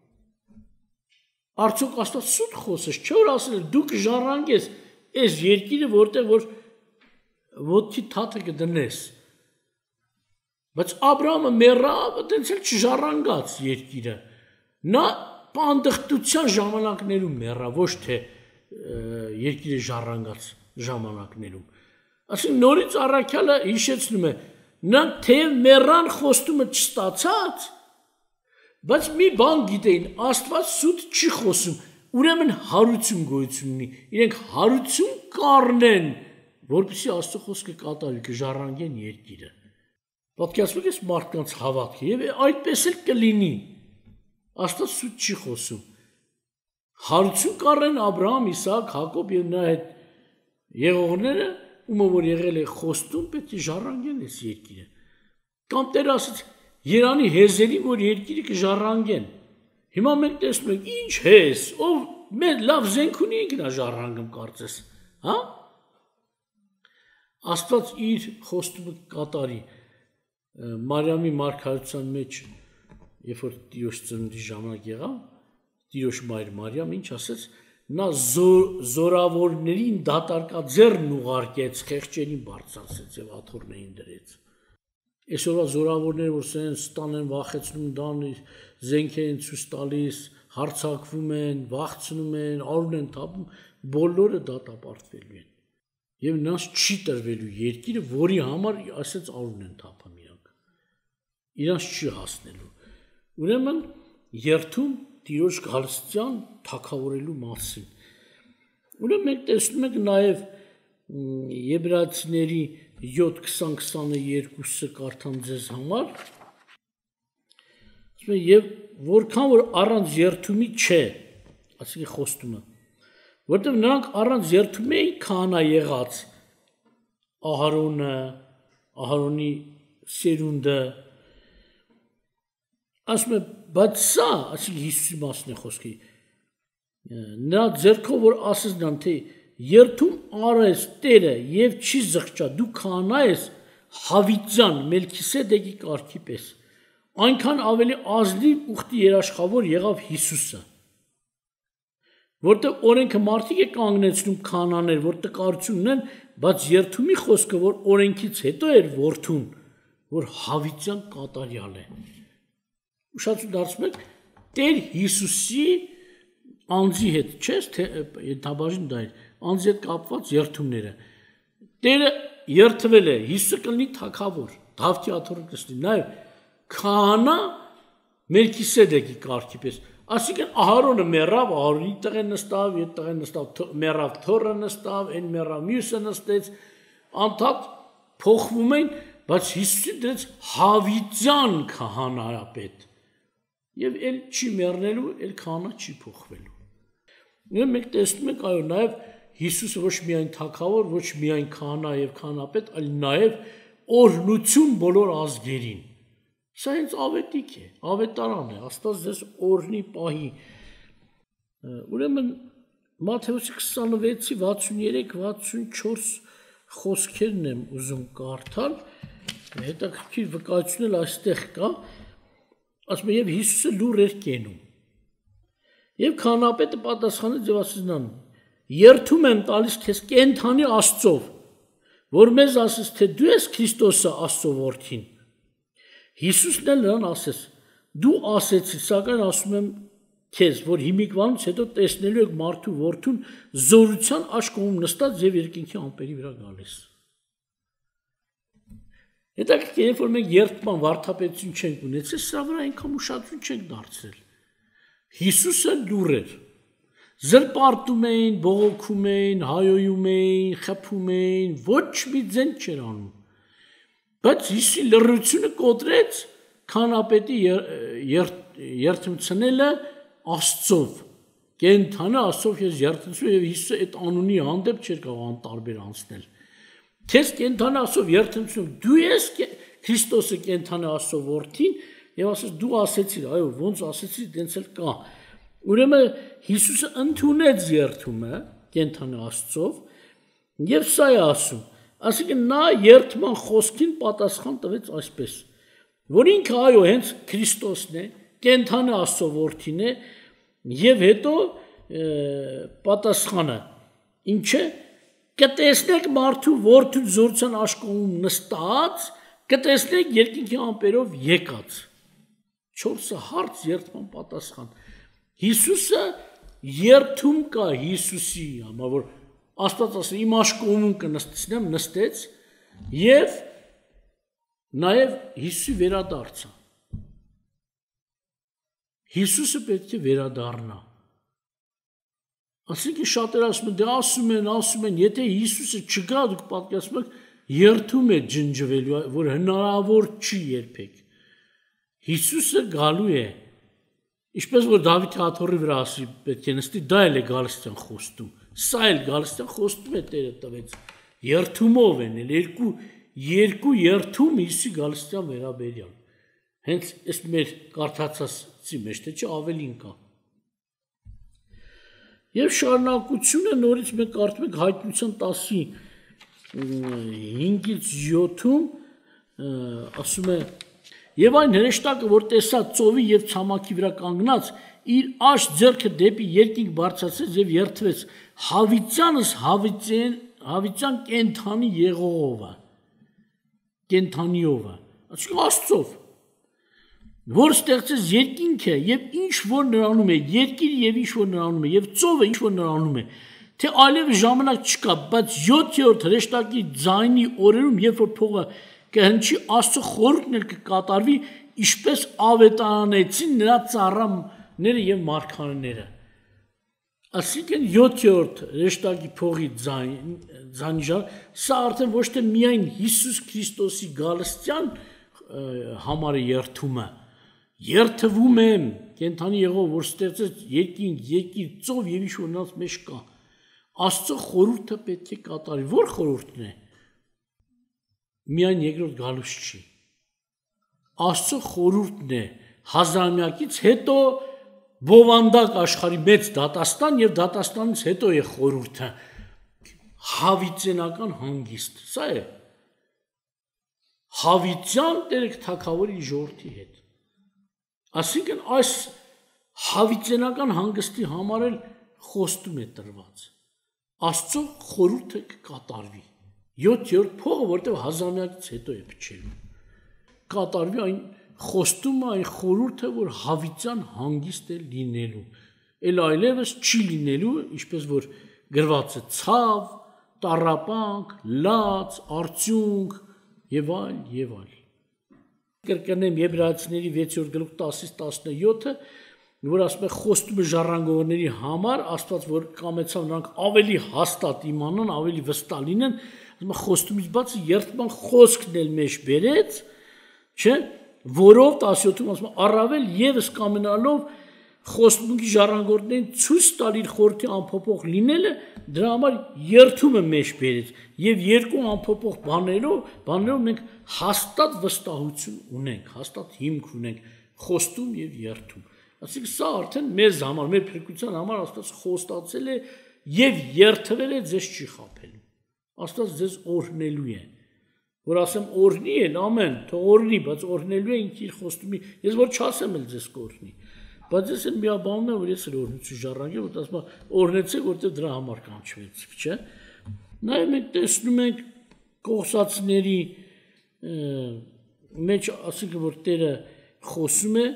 [SPEAKER 2] Արդյոք Աստված սուտ խոսեց, չէ՞ որ ասել է դու կժառանգես այս երկիրը, որտեղ որ ոտքի թաթը կդնես։ Բայց Աբրահամը մեռավ, այդպես էլ չժառանգած երկիրը։ Նա պանդխտության ժամանակներում մեռավ, ոչ թե երկիրը ժառանգած ժամանակներում։ Ասենք նորից առաքյալը հիշեցնում է, նրանք թեև մեռան խոստումը չստացած, բայց մի բան գիտեին, Աստված սուտ չի խոսում, ուրեմն հարություն գոյություն ունի, իրենք հարություն կառնեն, որպեսզի Աստծո խոսքը կատարվի, կժառանգեն երկիրը։ Պատկերացրեք այս մարդկանց հավատքը, եւ այդպես էլ կլինի։ Աստված սուտ չի խոսում։ Հարություն կառնեն Աբրահամ, Իսահակ, Հակոբ եւ նրա հետ եղողները ում որ եղել է խոստում պետք է ժառանգեն այս երկիրը։ Կամ Տերը ասաց Երանի հեզերի որ երկիրը կժառանգեն։ Հիմա մենք տեսնում ենք ինչ հեզ, ով մեր լավ զենք ունի ինքնա ժառանգում կարծես, հա? Աստված իր խոստումը կատարի Մարիամի մարգարեության մեջ, երբ որ Տիրոջ ծնունդի ժամանակ եղավ, Տիրոջ մայր Մարիամ ինչ ասեց Նա զորավորներին դատարկաձեռն ուղարկեց, խեղճերին բարձրացրեց եւ աթոռներին դրեց։ Այսօրվա զորավորները, որ սեն ստան են վախեցնում դան, զենք են ցույց տալիս, հարցակվում են, վախցնում են, արուն են թափում, բոլորը դատապարտվելու են։ Եվ նրանց չի տրվելու երկիրը, որի համար ասած արուն են թափում իրանք։ Իրանց չի հասնելու։ Ուրեմն երթում Տիրոջ գալստյան թագավորելու մասին։ Ուրեմն մենք տեսնում ենք նաև Եբրայեցիների 7:20-22-ը կարդամ ձեզ համար։ Եվ որքան որ առանց երթումի չէ, այսինքն խոստումը, որտեղ նրանք առանց երթումի էին քահանա եղած Ահարոնի սերունդը, ասում է, բայց սա, այսինքն Հիսուսի մասն է խոսքի, նա ձեռքով որ ասես նրան, թե երթում արես Տերը եւ չի զղջա, դու քահանա ես Հավիտյան Մելքիսեդեկի կարգի պես, այնքան ավելի ազնիվ ուխտի երաշխավոր եղավ Հիսուսը, որտեղ օրենքը մարդիկ է կանգնեցնում քահանաներ, որ տկարություն ունեն, բայց երթումի խոսքը, որ օրենքից հետո էր որդուն, որ Հավիտյան կատարյալ է։ Ուշադրություն դարձնում եք Տեր Հիսուսի անձի հետ, չէ՞, ենթաբաժին դա էր, անձի հետ կապված երթումները։ Տերը երթվել է, Հիսուսը կլինի թագավոր, Դավթի աթոռը կլինի, նաև քահանա Մելքիսեդեկի կարգի պես։ Այսինքն Ահարոնը մեռավ, Ահարոնի տեղ նստավ, այդ տեղ նստավ, մեռավ Թորը նստավ, այն մեռավ մյուսը նստեց, անդադ փոխվում են, բայց Հիսուսը դրեց Հավիտյան քահանայապետ։ Եվ էլ չի մեռնելու, էլ քահանա չի փոխվելու։ Մենք տեսնում ենք, այո, նաև Հիսուսը ոչ միայն թագավոր, ոչ միայն քահանա եւ քահանապետ, այլ նաև օրհնություն բոլոր ազգերին։ Սա հենց ավետիք է, ավետարան է, Աստված ձեզ օրհնի պահի։ Ուրեմն Մատթեոս 26:63-64 խոսքերն եմ ուզում կարդալ, հետաքրքիր վկայություն էլ այստեղ կա, ասում է եւ Հիսուսը լուր էր կենում։ Եվ քահանապետը պատասխանեց եւ ասեց նրան. երթում եմ տալիս քեզ կենթանի Աստծով, որ մեզ ասես, թե դու ես Քրիստոսը Աստծո որդին։ Հիսուսն էլ նրան ասեց. դու ասեցիր, սակայն ասում եմ քեզ, որ հիմիկվանից հետո տեսնելու եք մարդու որդուն զորության աշխոհում նստած եւ երկինքի ամպերի վրա գալիս։ Հետաքրքիր է, որ մենք երթման վարդապետություն չենք ունեցել, սրա վրա այնքան ուշադրություն չենք դարձրել։ Հիսուսը լուր էր։ Զրպարտում էին, բողոքում էին, հայոյում էին, խփում էին, ոչ մի ձեն չէր անում։ Բայց Հիսուսի լռությունը կոտրեց քահանապետի երթմցնելը Աստծով։ Կենթանը Աստծով ես երթմցնում եւ Հիսուսը այդ անունի հանդեպ չէր կարող անտարբեր անցնել։ Քեզ կենթանը Աստծով երթմցնում, դու ես Քրիստոսը կենթանը Աստծո որդին եւ ասես դու ասեցիր, այո, ոնց ասեցիր, դենց էլ կա։ Ուրեմն Հիսուսը ընդունեց երթումը կենթանը Աստծով եւ սա է ասում, այսինքն նա երթման խոսքին պատասխան տվեց այսպես, որ ինքը այո հենց Քրիստոսն է, կենթանը Աստծո որդին է եւ հետո պատասխանը ինչ է, կտեսնեք մարդու որդու զորության աշխոհում նստած, կտեսնեք երկինքի ամպերով եկած։ 4-ը հարց երթման պատասխան։ Հիսուսը երթում կա Հիսուսի համար, որ Աստված ասել իմ աշխոհում կնստեցնեմ, նստեց եւ նաեւ Հիսուսի վերադարձա։ Հիսուսը պետք է վերադառնա։ Այսինքն շատերը ասում են, եթե Հիսուսը չգա, դուք պատկերացնում եք, երթում է ջնջվելու, որ հնարավոր չի երբեք։ Հիսուսը գալու է, ինչպես որ Դավիթի աթոռի վրա ասի պետք է նստի, դա էլ է գալստյան խոստում։ Սա էլ գալստյան խոստում է Տերը տվեց։ Երթումով են, երկու երթում Հիսուսի գալստյան վերաբերյալ։ Հենց այս մեր կարդացածի մեջ, թե չէ ավելին կա։ Եվ շարունակությունը նորից մենք կարդում ենք Հայտնության 10:5-7-ում ասում է. Եվ այն հրեշտակը, որ տեսա ծովի եւ ցամաքի վրա կանգնած, իր աջ ձեռքը դեպի երկինք բարձրացրեց եւ երթվեց Հավիտյանս Հավիտյան կենթանի եղողովը, կենթանիովը, այսինքն Աստծով, որ ստեղծեց երկինքը եւ ինչ որ նրանում է, երկիրը եւ ինչ որ նրանում է, եւ ծովը ինչ որ նրանում է, թե այլևս ժամանակ չկա, բայց 7-րդ հրեշտակի ձայնի օրերում, երբ որ փողը կհնչի, Աստծո խորհուրդն էլ կկատարվի, ինչպես ավետարանեցին նրա ծառաները եւ մարգարեները։ Այսինքն 7-րդ ռեշտակի փողի ձանիժան, սա արդեն ոչ թե միայն Հիսուս Քրիստոսի գալստյան համար է երթումը, երթվում եմ, կենթանի եղով, որ ստեղծեց երկինք, երկիր, ծով եւ ինչ որ նրանց մեջ կա, Աստծո խորհուրդը պետք է կատարի, որ խորհուրդն է, միայն երկրորդ գալուց չի, Աստծո խորհուրդն է, հազարամյակից հետո բովանդակ աշխարհի մեծ դատաստան եւ դատաստանից հետո է խորհուրդը հավիտենական հանգիստ սա է հավիտյան Տեր Թագավորի ժողովրդի հետ այսինքն այս հավիտենական հանգստի համար էլ խոստում է տրված Աստծո խորհուրդը կկատարվի 7-րդ փողը որտեղ հազարամյակից հետո է փչելու կատարվի այն խոստումը այն խորհուրդը որ հավիտյան հանգիստ է լինելու էլ այլևս չի լինելու ինչպես որ գրված է ցավ տառապանք լաց արդյունք եւ այլ կրկնեմ Եբրայեցիների 6-րդ գլուխ 10-17-ը որ ասում է խոստումը ժառանգողների համար Աստված որ կամեցավ նրանք ավելի հաստատ իմանան ավելի վստահ լինեն ասում է խոստումից բացի երթման խոսքն էլ մեջ բերեց չէ որով 17-ում ասում է առավել եւս կամենալով խոստումի ժառանգորդներին ցույց տալ իր խորհրդի անփոփոխ լինելը դրա համար երթումը մեջ բերեց եւ երկու անփոփոխ բաներով մենք հաստատ վստահություն ունենք հաստատ հիմք ունենք խոստում եւ երթում այսինքն սա արդեն մեզ համար մեր փրկության համար Աստված խոստացել է եւ երթվել է ձեզ չի խաբելու Աստված ձեզ օրհնելու է որ ասեմ օրհնի են ամեն թող օրհնի բայց օրհնելու է ինքը իր խոստումի ես որ չասեմ էլ ձեզ կօրհնի բայց ես էլ միաբանում եմ որ ես էլ օրհնություն ժառանգեմ որ ասում օրհնեցեք որտեղ դրա համար կանչվեցիք չէ նաեւ մենք տեսնում ենք կողսացիների մեջ ասենք որ Տերը խոսում է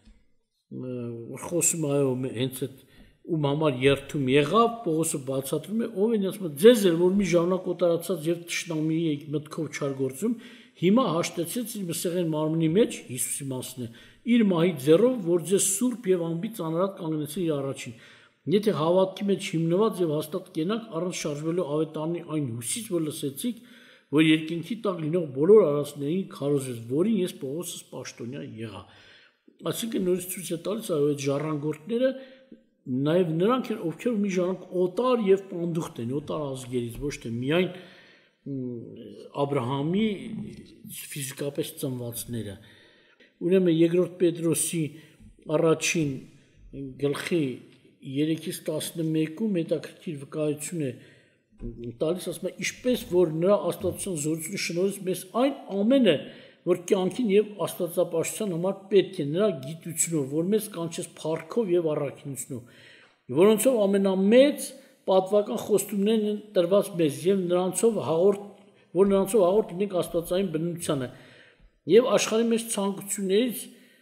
[SPEAKER 2] այո հենց այդ ում համար երթում եղավ Պողոսը բացատրում է ով են ասում ձեզ էր որ մի ժամանակ օտարացած եւ տշնամիի եք մտքով չար գործում հիմա հաշտեցեց իր մսեղեն մարմնի մեջ Հիսուսի մասն է իր մահի ձեռով որ ձեզ սուրբ եւ անբիծ անարատ կանգնեցին իր առաջին եթե հավատքի մեջ հիմնված եւ հաստատ կենաք առանց շարժվելու ավետարանի այն հուսից որ լսեցիք որ երկինքի տակ լինող բոլոր արածներին քարոզեց որին ես Պողոսս պաշտոնյա եղա այսինքն նորից ցույց է տալիս այո այդ ժառանգորդները Նաև նրանք են ովքեր մի ժամանակ օտար եւ պանդուխտ են օտար ազգերից ոչ թե միայն Աբրահամի ֆիզիկապես ծնվածները ուրեմն երկրորդ Պետրոսի առաջին գլխի 3-ից 11-ում հետաքրքիր վկայություն է տալիս ասում է ինչպես որ նրա աստվածության զորությունը շնորհեց մեզ այն ամենը որ կյանքին եւ աստվածապաշտության համար պետք է նրա գիտությունով, որ մեզ կանչեց փառքով եւ առաքինությունով, որոնցով ամենամեծ պատվական խոստումներն են տրված մեզ եւ նրանցով հաղորդ լինենք աստվածային բնությանը եւ աշխարհի մեջ ցանկություններից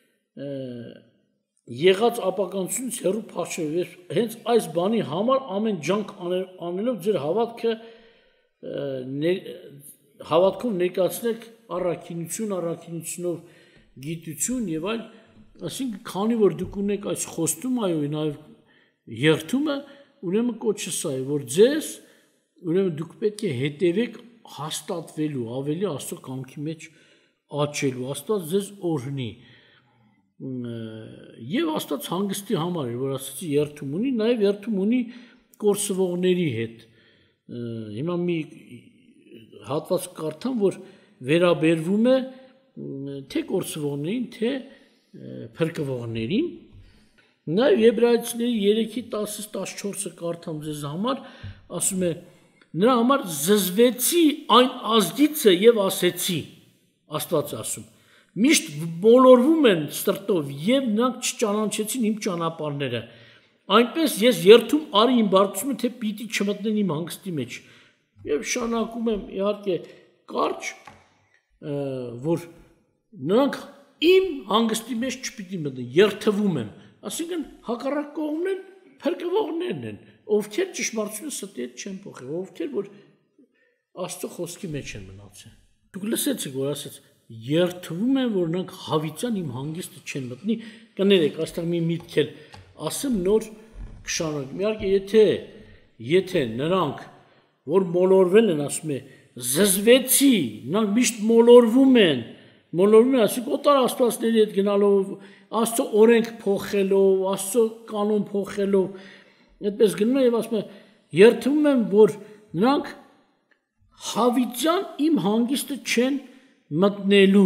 [SPEAKER 2] եղած ապականությունից հեռու փախչել հենց այս բանի համար ամեն ջանք անելով ձեր հավատքով ներկայացնեք առաքինությունով գիտություն եւ այլ այսինքն քանի որ դուք ունեք այս խոստումը այո նաեւ երթումը ուրեմն կոչը սա է որ ձեզ ուրեմն դուք պետք է հետևեք հաստատվելու ավելի Աստծո կամքի մեջ աճելու Աստված ձեզ օրհնի եւ Աստված հանգստի համար է որ ասացի երթում ունի նաեւ երթում ունի կորսվողների հետ հիմա մի հատված կարդամ որ վերաբերվում է թե կորսվողներին թե փրկվողներին նաեւ Եբրայեցիների 3:10-14-ը կարդամ ձեզ համար ասում է նրա համար զզվեցի այն ազգիցը եւ ասեցի Աստված ասում միշտ բոլորվում են սրտով եւ նրանք չճանաչեցին իմ ճանապարհները այնպես ես երթում արի իմ բարձությունը թե պիտի չմտնեն իմ հանգստի մեջ եւ շարունակում եմ իհարկե կարճ որ նրանք իմ հանգստի մեջ չպիտի մտնեն երթվում եմ ասինքն հակառակ կողմն են փրկվողներն են ովքեր ճշմարտությունը ստի հետ չեն փոխել ովքեր որ Աստծո խոսքի մեջ են մնացել դուք լսեցիք որ ասեց երթվում են որ նրանք հավիտյան իմ հանգիստը չեն մտնի կներեք այստեղ մի միտք էլ ասեմ նոր կշարունակեմ։ Իհարկե, եթե նրանք որ մոլորվել են, ասում է, զզվեցի, նրանք միշտ մոլորվում են, ասում օտար աստվածների հետ գնալով, Աստծո օրենք փոխելով, Աստծո կանոն փոխելով, այդպես գնում են եւ ասում են, երդվում են, որ նրանք հավիտյան իմ հանգիստը չեն մտնելու։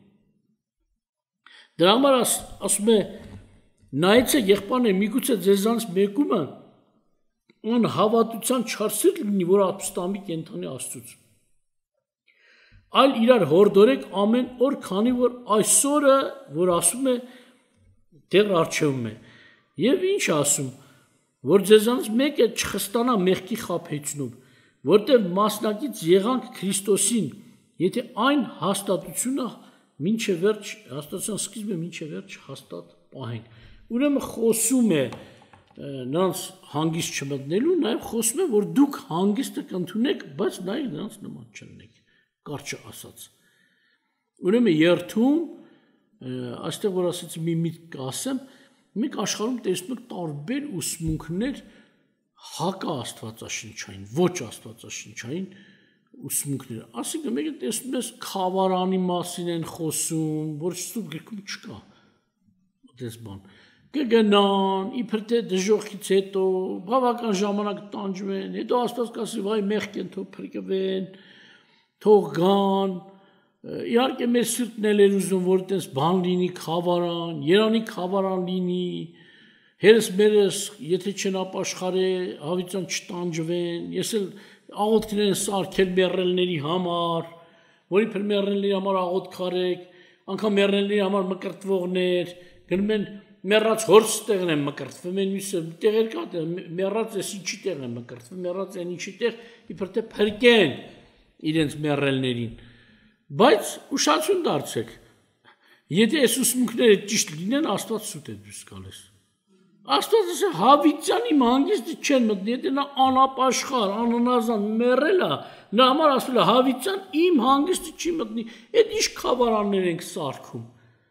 [SPEAKER 2] Դրա համար ասում է, նայեցեք եղբայրներ, միգուցե ձեզանից մեկումը անհավատության չարսիկ լինի, որ ապստամբի կենդանի Աստծուց։ Այլ իրար հորդորեք ամեն օր, քանի որ այսօրը, որ ասում է, դեռ առջևում է։ Եվ ինչ ասում, որ ձեզանից մեկը չխստանա մեղքի խաբեցնով, որտեղ մասնակից եղանք Քրիստոսին, եթե այն հաստատությունը մինչև վերջ, հաստատության սկիզբը մինչև վերջ հաստատ պահենք։ Ուրեմն խոսում է նրանց հանգիստ չմտնելու, նաև խոսում է, որ դուք հանգիստը կընդունեք, բայց նաև նրանց նման չլինեք, կարճ ասած։ Ուրեմն երթում, այստեղ որ ասեցի մի միտք կասեմ, մենք աշխարհում տեսնում ենք տարբեր ուսմունքներ հակա աստվածաշնչային, ոչ աստվածաշնչային ուսմունքներ։ Այսինքն մեկը տեսնում ես խավարանի մասին են խոսում, որ սուրբ գրքում չկա։ Այդպես բան։ Կգնան, իբր թե դժոխից հետո, բավական ժամանակ տանջվեն, հետո Աստված կասի, վայ մեղք են թող փրկվեն, թող գան։ Իհարկե մեր սիրտն էլ ուզում, որ այդպես բան լինի, խավարան, երանի խավարան լինի, հերս մերս, եթե չեն ապաշխարե, հավիտյան չտանջվեն, ես էլ աղոթքներ են սարքել մեռելների համար, որ իբր մեռելների համար աղոթք արեք, անգամ մեռելների համար մկրտվողներ, գնում են մեռած հորս տեղն են մկրտվում, են մյուսը տեղեր կա, մեռած էս ինչի տեղն են մկրտվում, մեռած են ինչի տեղ, իբր թե փրկեն իրենց մեռելներին։ Բայց ուշադրություն դարձեք, եթե այս ուսմունքները ճիշտ լինեն, Աստված սուտ է դուրս գալիս։ Աստված ասե հավիտյան իմ հանգիստը չեն մտնի, եթե նա անապաշխար, աննազան մեռել է, նա համար ասել է հավիտյան իմ հանգիստը չի մտնի, այդ ինչ խավարաններ ենք սարքում։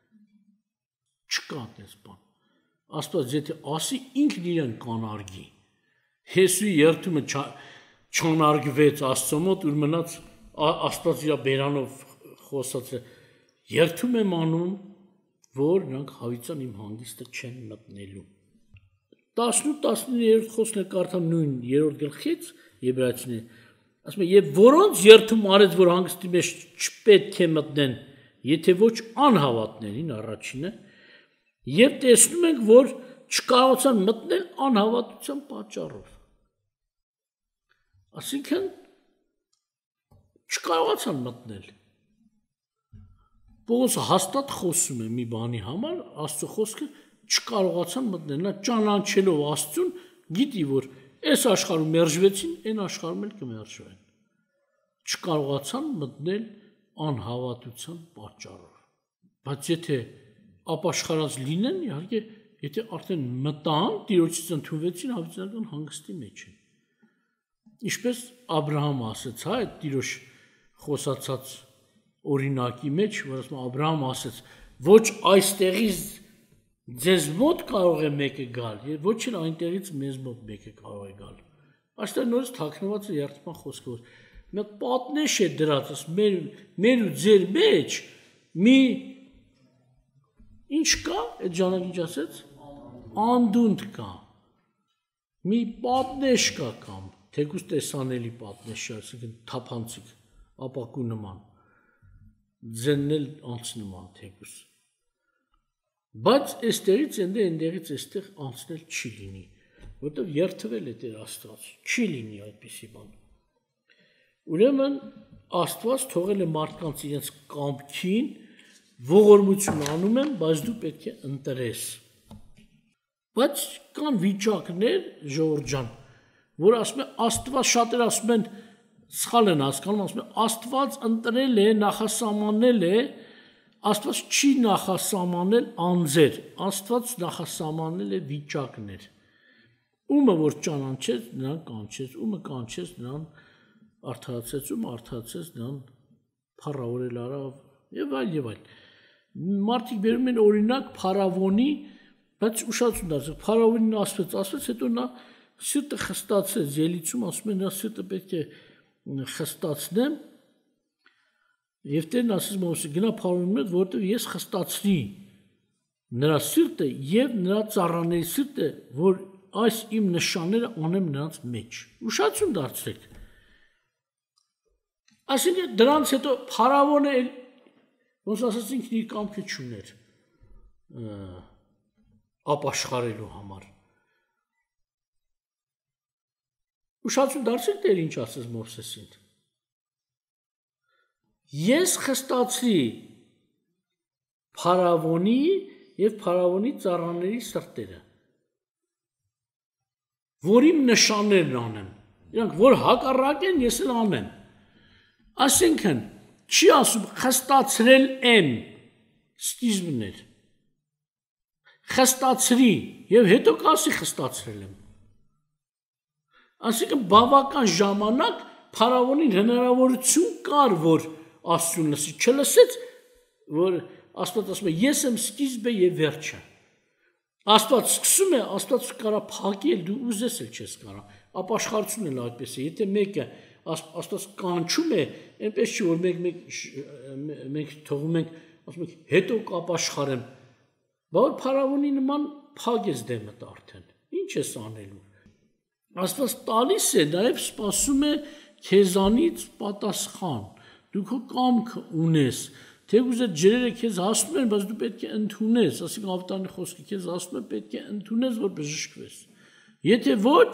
[SPEAKER 2] Չկա այդպես բան։ Աստված եթե ասի ինքն իրեն կանարգի։ Հեսուի երդումը չանարգվեց Աստծո մոտ, ուր մնաց Աստված իր բերանով խոսած է, երդում եմ անում, որ նրանք հավիտյան իմ հանգիստը չեն մտնելու։ 18-19 խոսքն է կարդամ նույն 3-րդ գլխից Եբրայեցիներին, ասում է, եւ որոնց երդում արեց, որ հանգստի մեջ չպետք է մտնեն, եթե ոչ անհավատներին առաջինը, եւ տեսնում ենք, որ չկարողացան մտնել անհավատության պատճառով։ Այսինքն չկարողացան մտնել։ Պողոսը հաստատ խոսում է մի բանի համար, Աստծո խոսքը չկարողացան մտնել, նա ճանաչելով Աստծուն, գիտի, որ այս աշխարհում մերժվեցին, այն աշխարհում էլ կմերժվեն։ Չկարողացան մտնել անհավատության պատճառով։ Բայց եթե ապաշխարած լինեն, իհարկե, եթե արդեն մտան, Տիրոջից ընդունվեցին, հավիտյանական հանգստի մեջ են։ Ինչպես Աբրահամը ասեց, հա, այդ Տիրոջ խոսացած օրինակի մեջ, որ ասում Աբրահամը ասեց, ոչ այստեղից ձեզ մոտ կարող է մեկը գալ, եւ ոչ էլ այնտեղից մեզ մոտ մեկը կարող է գալ։ Այստեղ նորից թաքնված է երդման խոսքը, որ մեկ պատնեշ է դրած, ասում մեր ու ձեր մեջ մի ինչ կա, այդ ժամանակ ինչ ասեց, անդունդ կա, մի պատնեշ կա կամ, թեկուզ տեսանելի պատնեշ, այսինքն թափանցիկ, ապակու նման, ձեննել անցնման թեկուզ։ Բայց այստեղից այնտեղից այստեղ անցնել չի լինի, որտեղ երթվել է Տեր Աստված, չի լինի այդպիսի բան։ Ուրեմն Աստված թողել է մարդկանց իրենց կամքին, ողորմություն անում են, բայց դու պետք է ընտրես։ Բայց կան վիճակներ, ժողովուրդ ջան, որ ասում է Աստված շատեր ասում են սխալ են հասկանում, ասում են Աստված ընտրել է, նախասահմանել է, Աստված չի նախասահմանել անձեր, Աստված նախասահմանել է վիճակներ։ Ումը որ ճանաչեց, նրան կանչեց, ումը կանչեց, նրան արդարացեց, ումը արդարացեց, նրան փառավորել արավ եւ այլ եւ այլ։ Մարդիկ բերում են օրինակ փարավոնի, Բայց ուշացում դարձեք, փարավոնին ասվեց, հետո նա սիրտը խստացեց, ելիցում ասում է նա սիրտը պետք է խստացնեմ, եւ Տերն ասեց Մովսեսին գնա փարավոնի մոտ, որովհետեւ ես խստացրի նրա սիրտը եւ նրա ծառաների սիրտը, որ այս իմ նշանները անեմ նրանց մեջ։ Ուշացում դարձրեք։ Այսինքն դրանց հետո փարավոնը ոնց ասացինք իր կամքը չուներ ապաշխարելու համար։ Ուշացում դարձրեք Տերը ինչ ասեց Մովսեսին։ Ես խստացրի փարավոնի եւ փարավոնի ծառաների սրտերը, որ իմ նշաններն անեմ։ Իրանք որ հակառակ են, ես էլ անեմ։ Այսինքն չի ասում խստացրել եմ, սկիզբն էր։ Խստացրի եւ հետո կասի խստացրել եմ։ Այսինքն բավական ժամանակ փարավոնին հնարավորություն կար, որ Աստծուն լսի, չլսեց, որ Աստված ասում է ես եմ սկիզբը եւ վերջը։ Աստված սկսում է, Աստված կարա փակել, դու ուզես էլ չես կարա։ Ապաշխարությունն էլ այդպես է։ Եթե մեկը Աստված կանչում է, այնպես չի որ մենք թողում ենք, ասում ենք հետո կապաշխարեմ։ Բայց փարավոնի նման փագես դեմդ արդեն։ Ինչ ես անելու։ Աստված տալիս է, նաև սպասում է քեզանից պատասխան։ Դու քո կամքը ունես, թեգուզ այդ ջրերը քեզ հասնում են, բայց դու պետք է ընդունես, ասենք ավտարանի խոսքը քեզ ասում է, պետք է ընդունես, որ բժշկվես։ Եթե ոչ,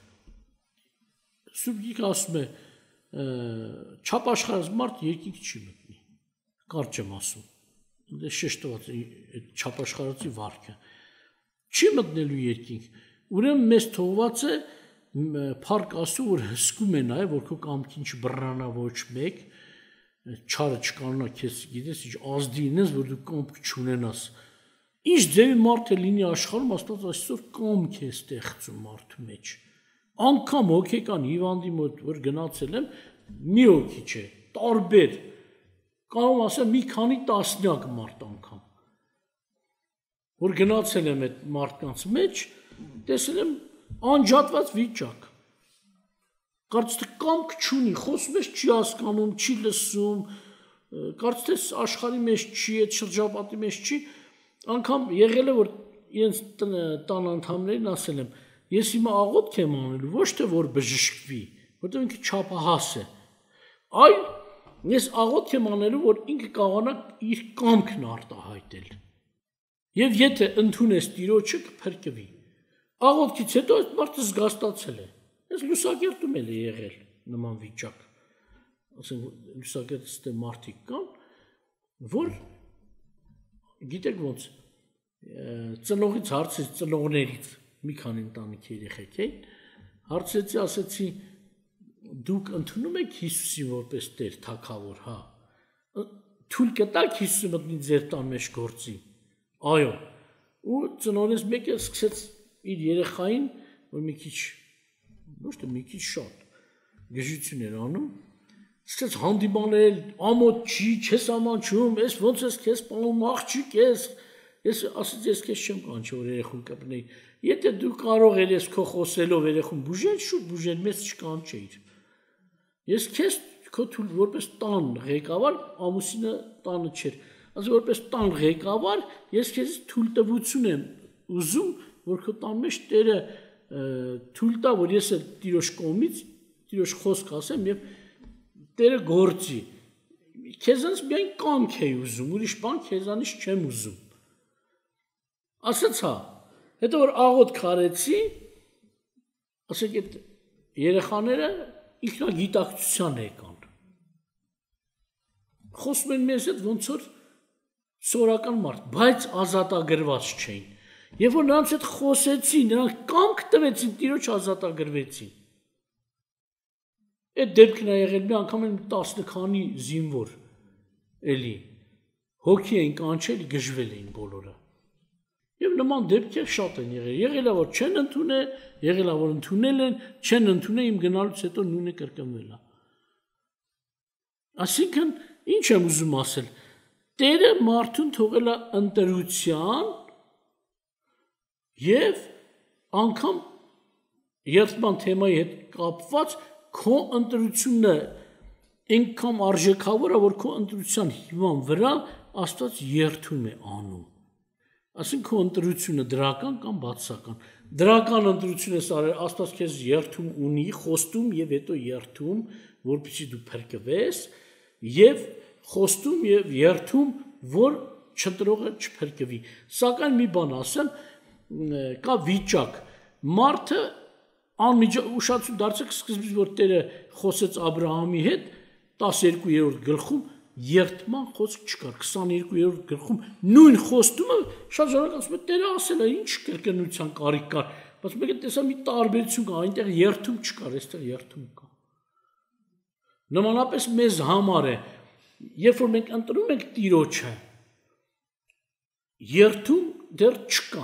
[SPEAKER 2] Սուրբ Գիրքը ասում է, չապաշխարած մարդ երկինք չի մտնի։ Կարճ եմ ասում։ Դե շեշտված է այդ չապաշխարածի վարքը։ Չի մտնելու երկինք։ Ուրեմն մեզ թողված է փառք Աստծո, որ հսկում է նաև, որ քո կամքին չբռնանա ոչ մեկ, չարը չկանա քեզ, գիտես, ինչ ազդի ինես, որ դու կամք չունենաս։ Ինչ ձևի մարդ է լինի աշխարհում, Աստված այսօր կամք է ստեղծում մարդու մեջ։ Անկամ հոգեկան հիվանդի մոտ, որ գնացել եմ, մի հոգի չէ, տարբեր։ Կարող ասեմ մի քանի տասնյակ մարդ անգամ։ Որ գնացել եմ այդ մարդկանց մեջ, տեսել եմ անջատված վիճակ։ Կարծես թե կամք չունի, խոսում ես չի հասկանում, չի լսում, կարծես թե աշխարհի մեջ չի, այդ շրջապատի մեջ չի, անգամ եղել է որ իրենց տան անդամներին ասել եմ, ես հիմա աղոթք եմ անելու, ոչ թե որ բժշկվի, որտեղ ինքը չափահաս է, այլ ես աղոթք եմ անելու, որ ինքը կարողանա իր կամքն արտահայտել։ Եվ եթե ընդունես Տիրոջը կփրկվի։ Աղոթքից հետո այդ մարդը զգաստացել է։ Ես լուսակերտում էլ է եղել նման վիճակ։ Ասենք լուսակերտստե մարդիկ կան, որ գիտեք ոնց ծնողից հարցից ծնողներից մի քանի ընտանիքի երեխեք էին, հարցեցի, ասեցի դուք ընդունում եք Հիսուսին որպես Տեր թագավոր, հա։ Թույլ կտաք Հիսուսը մտնի ձեր տան մեջ գործի։ Այո։ Ու ծնողներից մեկը սկսեց իր երեխային, որ մի քիչ ոչ թե մի քիչ շատ գժություն էր անում, սկսեց հանդիմանել, ամոթ չի, չես ամանչում, ես ոնց ես քեզ պահում, աղջիկ ես։ Ես ասեցի, ես քեզ չեմ կանչի, որ երեխուն կպնեի։ Եթե դու կարող ես քո խոսելով երեխուն բուժել, շուտ բուժել, մեզ չկանչեիր։ Ես քեզ քո թույլ որպես տան ղեկավար, ամուսինը տանը չէր։ Ասես որպես տան ղեկավար, ես քեզ թույլտվություն եմ ուզում, որ քո տան մեջ Տերը թույլ տա, որ ես էլ Տիրոջ կողմից Տիրոջ խոսք ասեմ եւ Տերը գործի։ Քեզանից միայն կամք էի ուզում, ուրիշ բան քեզանից չեմ ուզում։ Ասաց հա, հետո որ աղոթք արեցի, ասեք այդ երեխաները ինքնագիտակցության եկան։ Խոսում են մեզ հետ ոնց որ սորական մարդ, բայց ազատագրված չէին։ Եվ որ նրանց հետ խոսեցին, նրանք կամք տվեցին, Տիրոջ ազատագրվեցին։ Այդ դեպքն է եղել մի անգամ 10 քանի զինվոր էլի հոգի էին կանչել, գժվել էին բոլորը։ Եվ նման դեպքեր շատ են եղել։ Եղել է որ չեն ընդունել, եղել է որ ընդունել են, չեն ընդունել, իմ գնալուց հետո նույնը կրկնվել է։ Այսինքն ինչ եմ ուզում ասել, Տերը մարդուն թողել է ընտրության, Եվ անգամ երթման թեմայի հետ կապված քո ընտրությունը այնքան արժեքավոր է, որ քո ընտրության հիման վրա Աստված երթում է անում։ Ասենք քո ընտրությունը դրական կամ բացական։ Դրական ընտրություն ես արել, Աստված քեզ երթում ունի, խոստում եւ հետո երթում, որպեսզի դու փրկվես, եւ խոստում եւ երթում, որ չընտրողը չփրկվի։ Սակայն մի բան ասեմ, կա վիճակ, մարդը ուշացու դարձեք սկզբից, որ Տերը խոսեց Աբրահամի հետ 12-րդ գլխում երթման խոսք չկար, 22-րդ գլխում նույն խոստումը շատ ժամանակ ասում է Տերը ասել է, ինչ կրկնության կարիք կար, բայց մեկ է տեսա մի տարբերություն կա, այնտեղ երթում չկար, այստեղ երթում կա։ Նմանապես մեզ համար է, երբ որ մենք ընտրում ենք Տիրոջը, երթում դեռ չկա։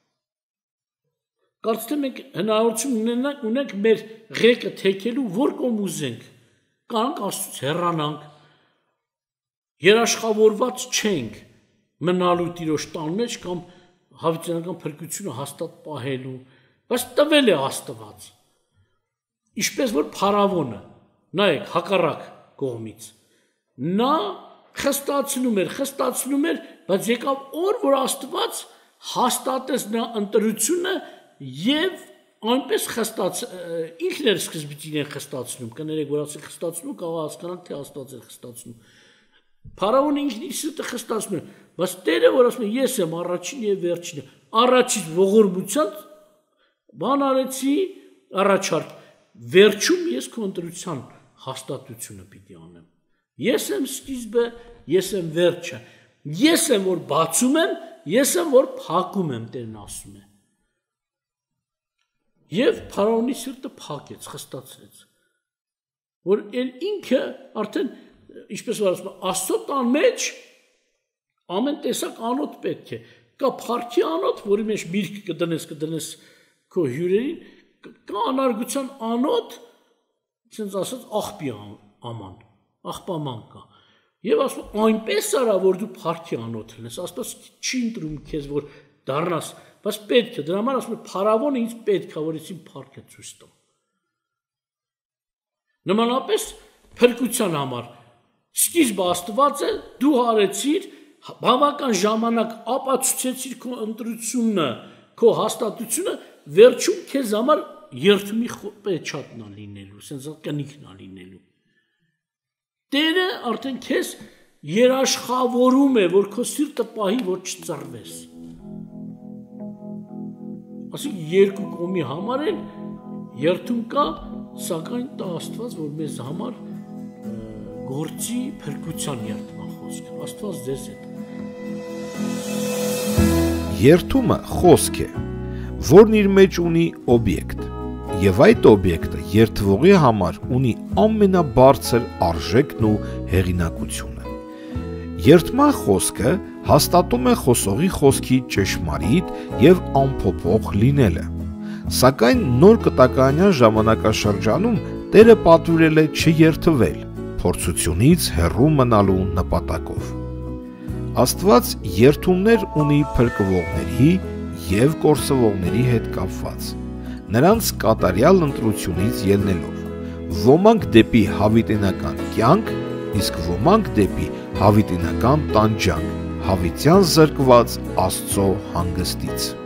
[SPEAKER 2] Կարծես թե մենք հնարավորություն ունենք մեր ղեկը թեքելու, որ կողմ ուզենք, կանք Աստծուց հեռանանք, երաշխավորված չենք մնալու Տիրոջ տան մեջ կամ հավիտենական փրկությունը հաստատ պահելու, բայց տվել է Աստված։ Ինչպես որ Փարավոնը, նայեք, հակառակ կողմից, նա խստացնում էր, բայց եկավ օր, որ Աստված հաստատեց նա ընտրությունը եւ այնպես ինքն էր սկզբից իրեն խստացնում, կներեք, որ ասել խստացնում, կարող հասկանալ, թե Աստված էր խստացնում։ Փարավոնը ինքն իր սրտը խստացնում է, բայց Տերը, որ ասում է, ես եմ առաջին եւ վերջինը, առաջից ողորմության բան արեցի, առաջարկ, վերջում ես քո ընտրության հաստատությունը պիտի անեմ։ Ես եմ սկիզբը, ես եմ վերջը, ես եմ որ բացում եմ, ես եմ որ փակում եմ, Տերն ասում է։ Եվ Փարավոնի սիրտը փակեց, խստացրեց, որ ինքը արդեն, ինչպես որ ասում է, Աստծո տան մեջ ամեն տեսակ անոթ պետք է, կա փառքի անոթ, որի մեջ միրգ կդնես քո հյուրերին, կա անարգության անոթ, ասենց ասած աղբի աման, աղբաման կա, եւ ասում այնպես արա, որ դու փառքի անոթ լինես, Աստված չի ընտրում քեզ, որ դառնաս, բայց պետք է, դրա համար ասում է Փարավոնը ինձ պետք է, որ ես իմ փառքը ցույց տամ։ Նմանապես փրկության համար սկիզբը Աստված է, դու արեցիր, բավական ժամանակ ապացուցեցիր քո ընտրությունը, քո հաստատությունը, վերջում քեզ համար երթումի պեչատն է լինելու, ասենց կնիքն է լինելու։ Տերը արդեն քեզ երաշխավորում է, որ քո սիրտը պահի, որ չծռվես։ Ասենք երկու կողմի համար էլ երթում կա, սակայն տա Աստված, որ մեզ համար գործի փրկության երթման խոսքը։ Աստված ձեզ հետ։
[SPEAKER 1] Երթումը խոսք է, որն իր մեջ ունի օբյեկտ, եւ այդ օբյեկտը երթվողի համար ունի ամենաբարձր արժեքն ու հեղինակությունը։ Երթման խոսքը հաստատում է խոսողի խոսքի ճշմարիտ եւ անփոփոխ լինելը, սակայն նոր կտակարանյան ժամանակաշրջանում Տերը պատվիրել է չերթվել, փորձությունից հեռու մնալու նպատակով։ Աստված երթումներ ունի փրկվողների եւ կորսվողների հետ կապված, նրանց կատարյալ ընտրությունից ելնելով, ոմանք դեպի հավիտենական կյանք, իսկ ոմանք դեպի հավիտենական տանջանք, հավիտյան զրկված Աստծո հանգստից։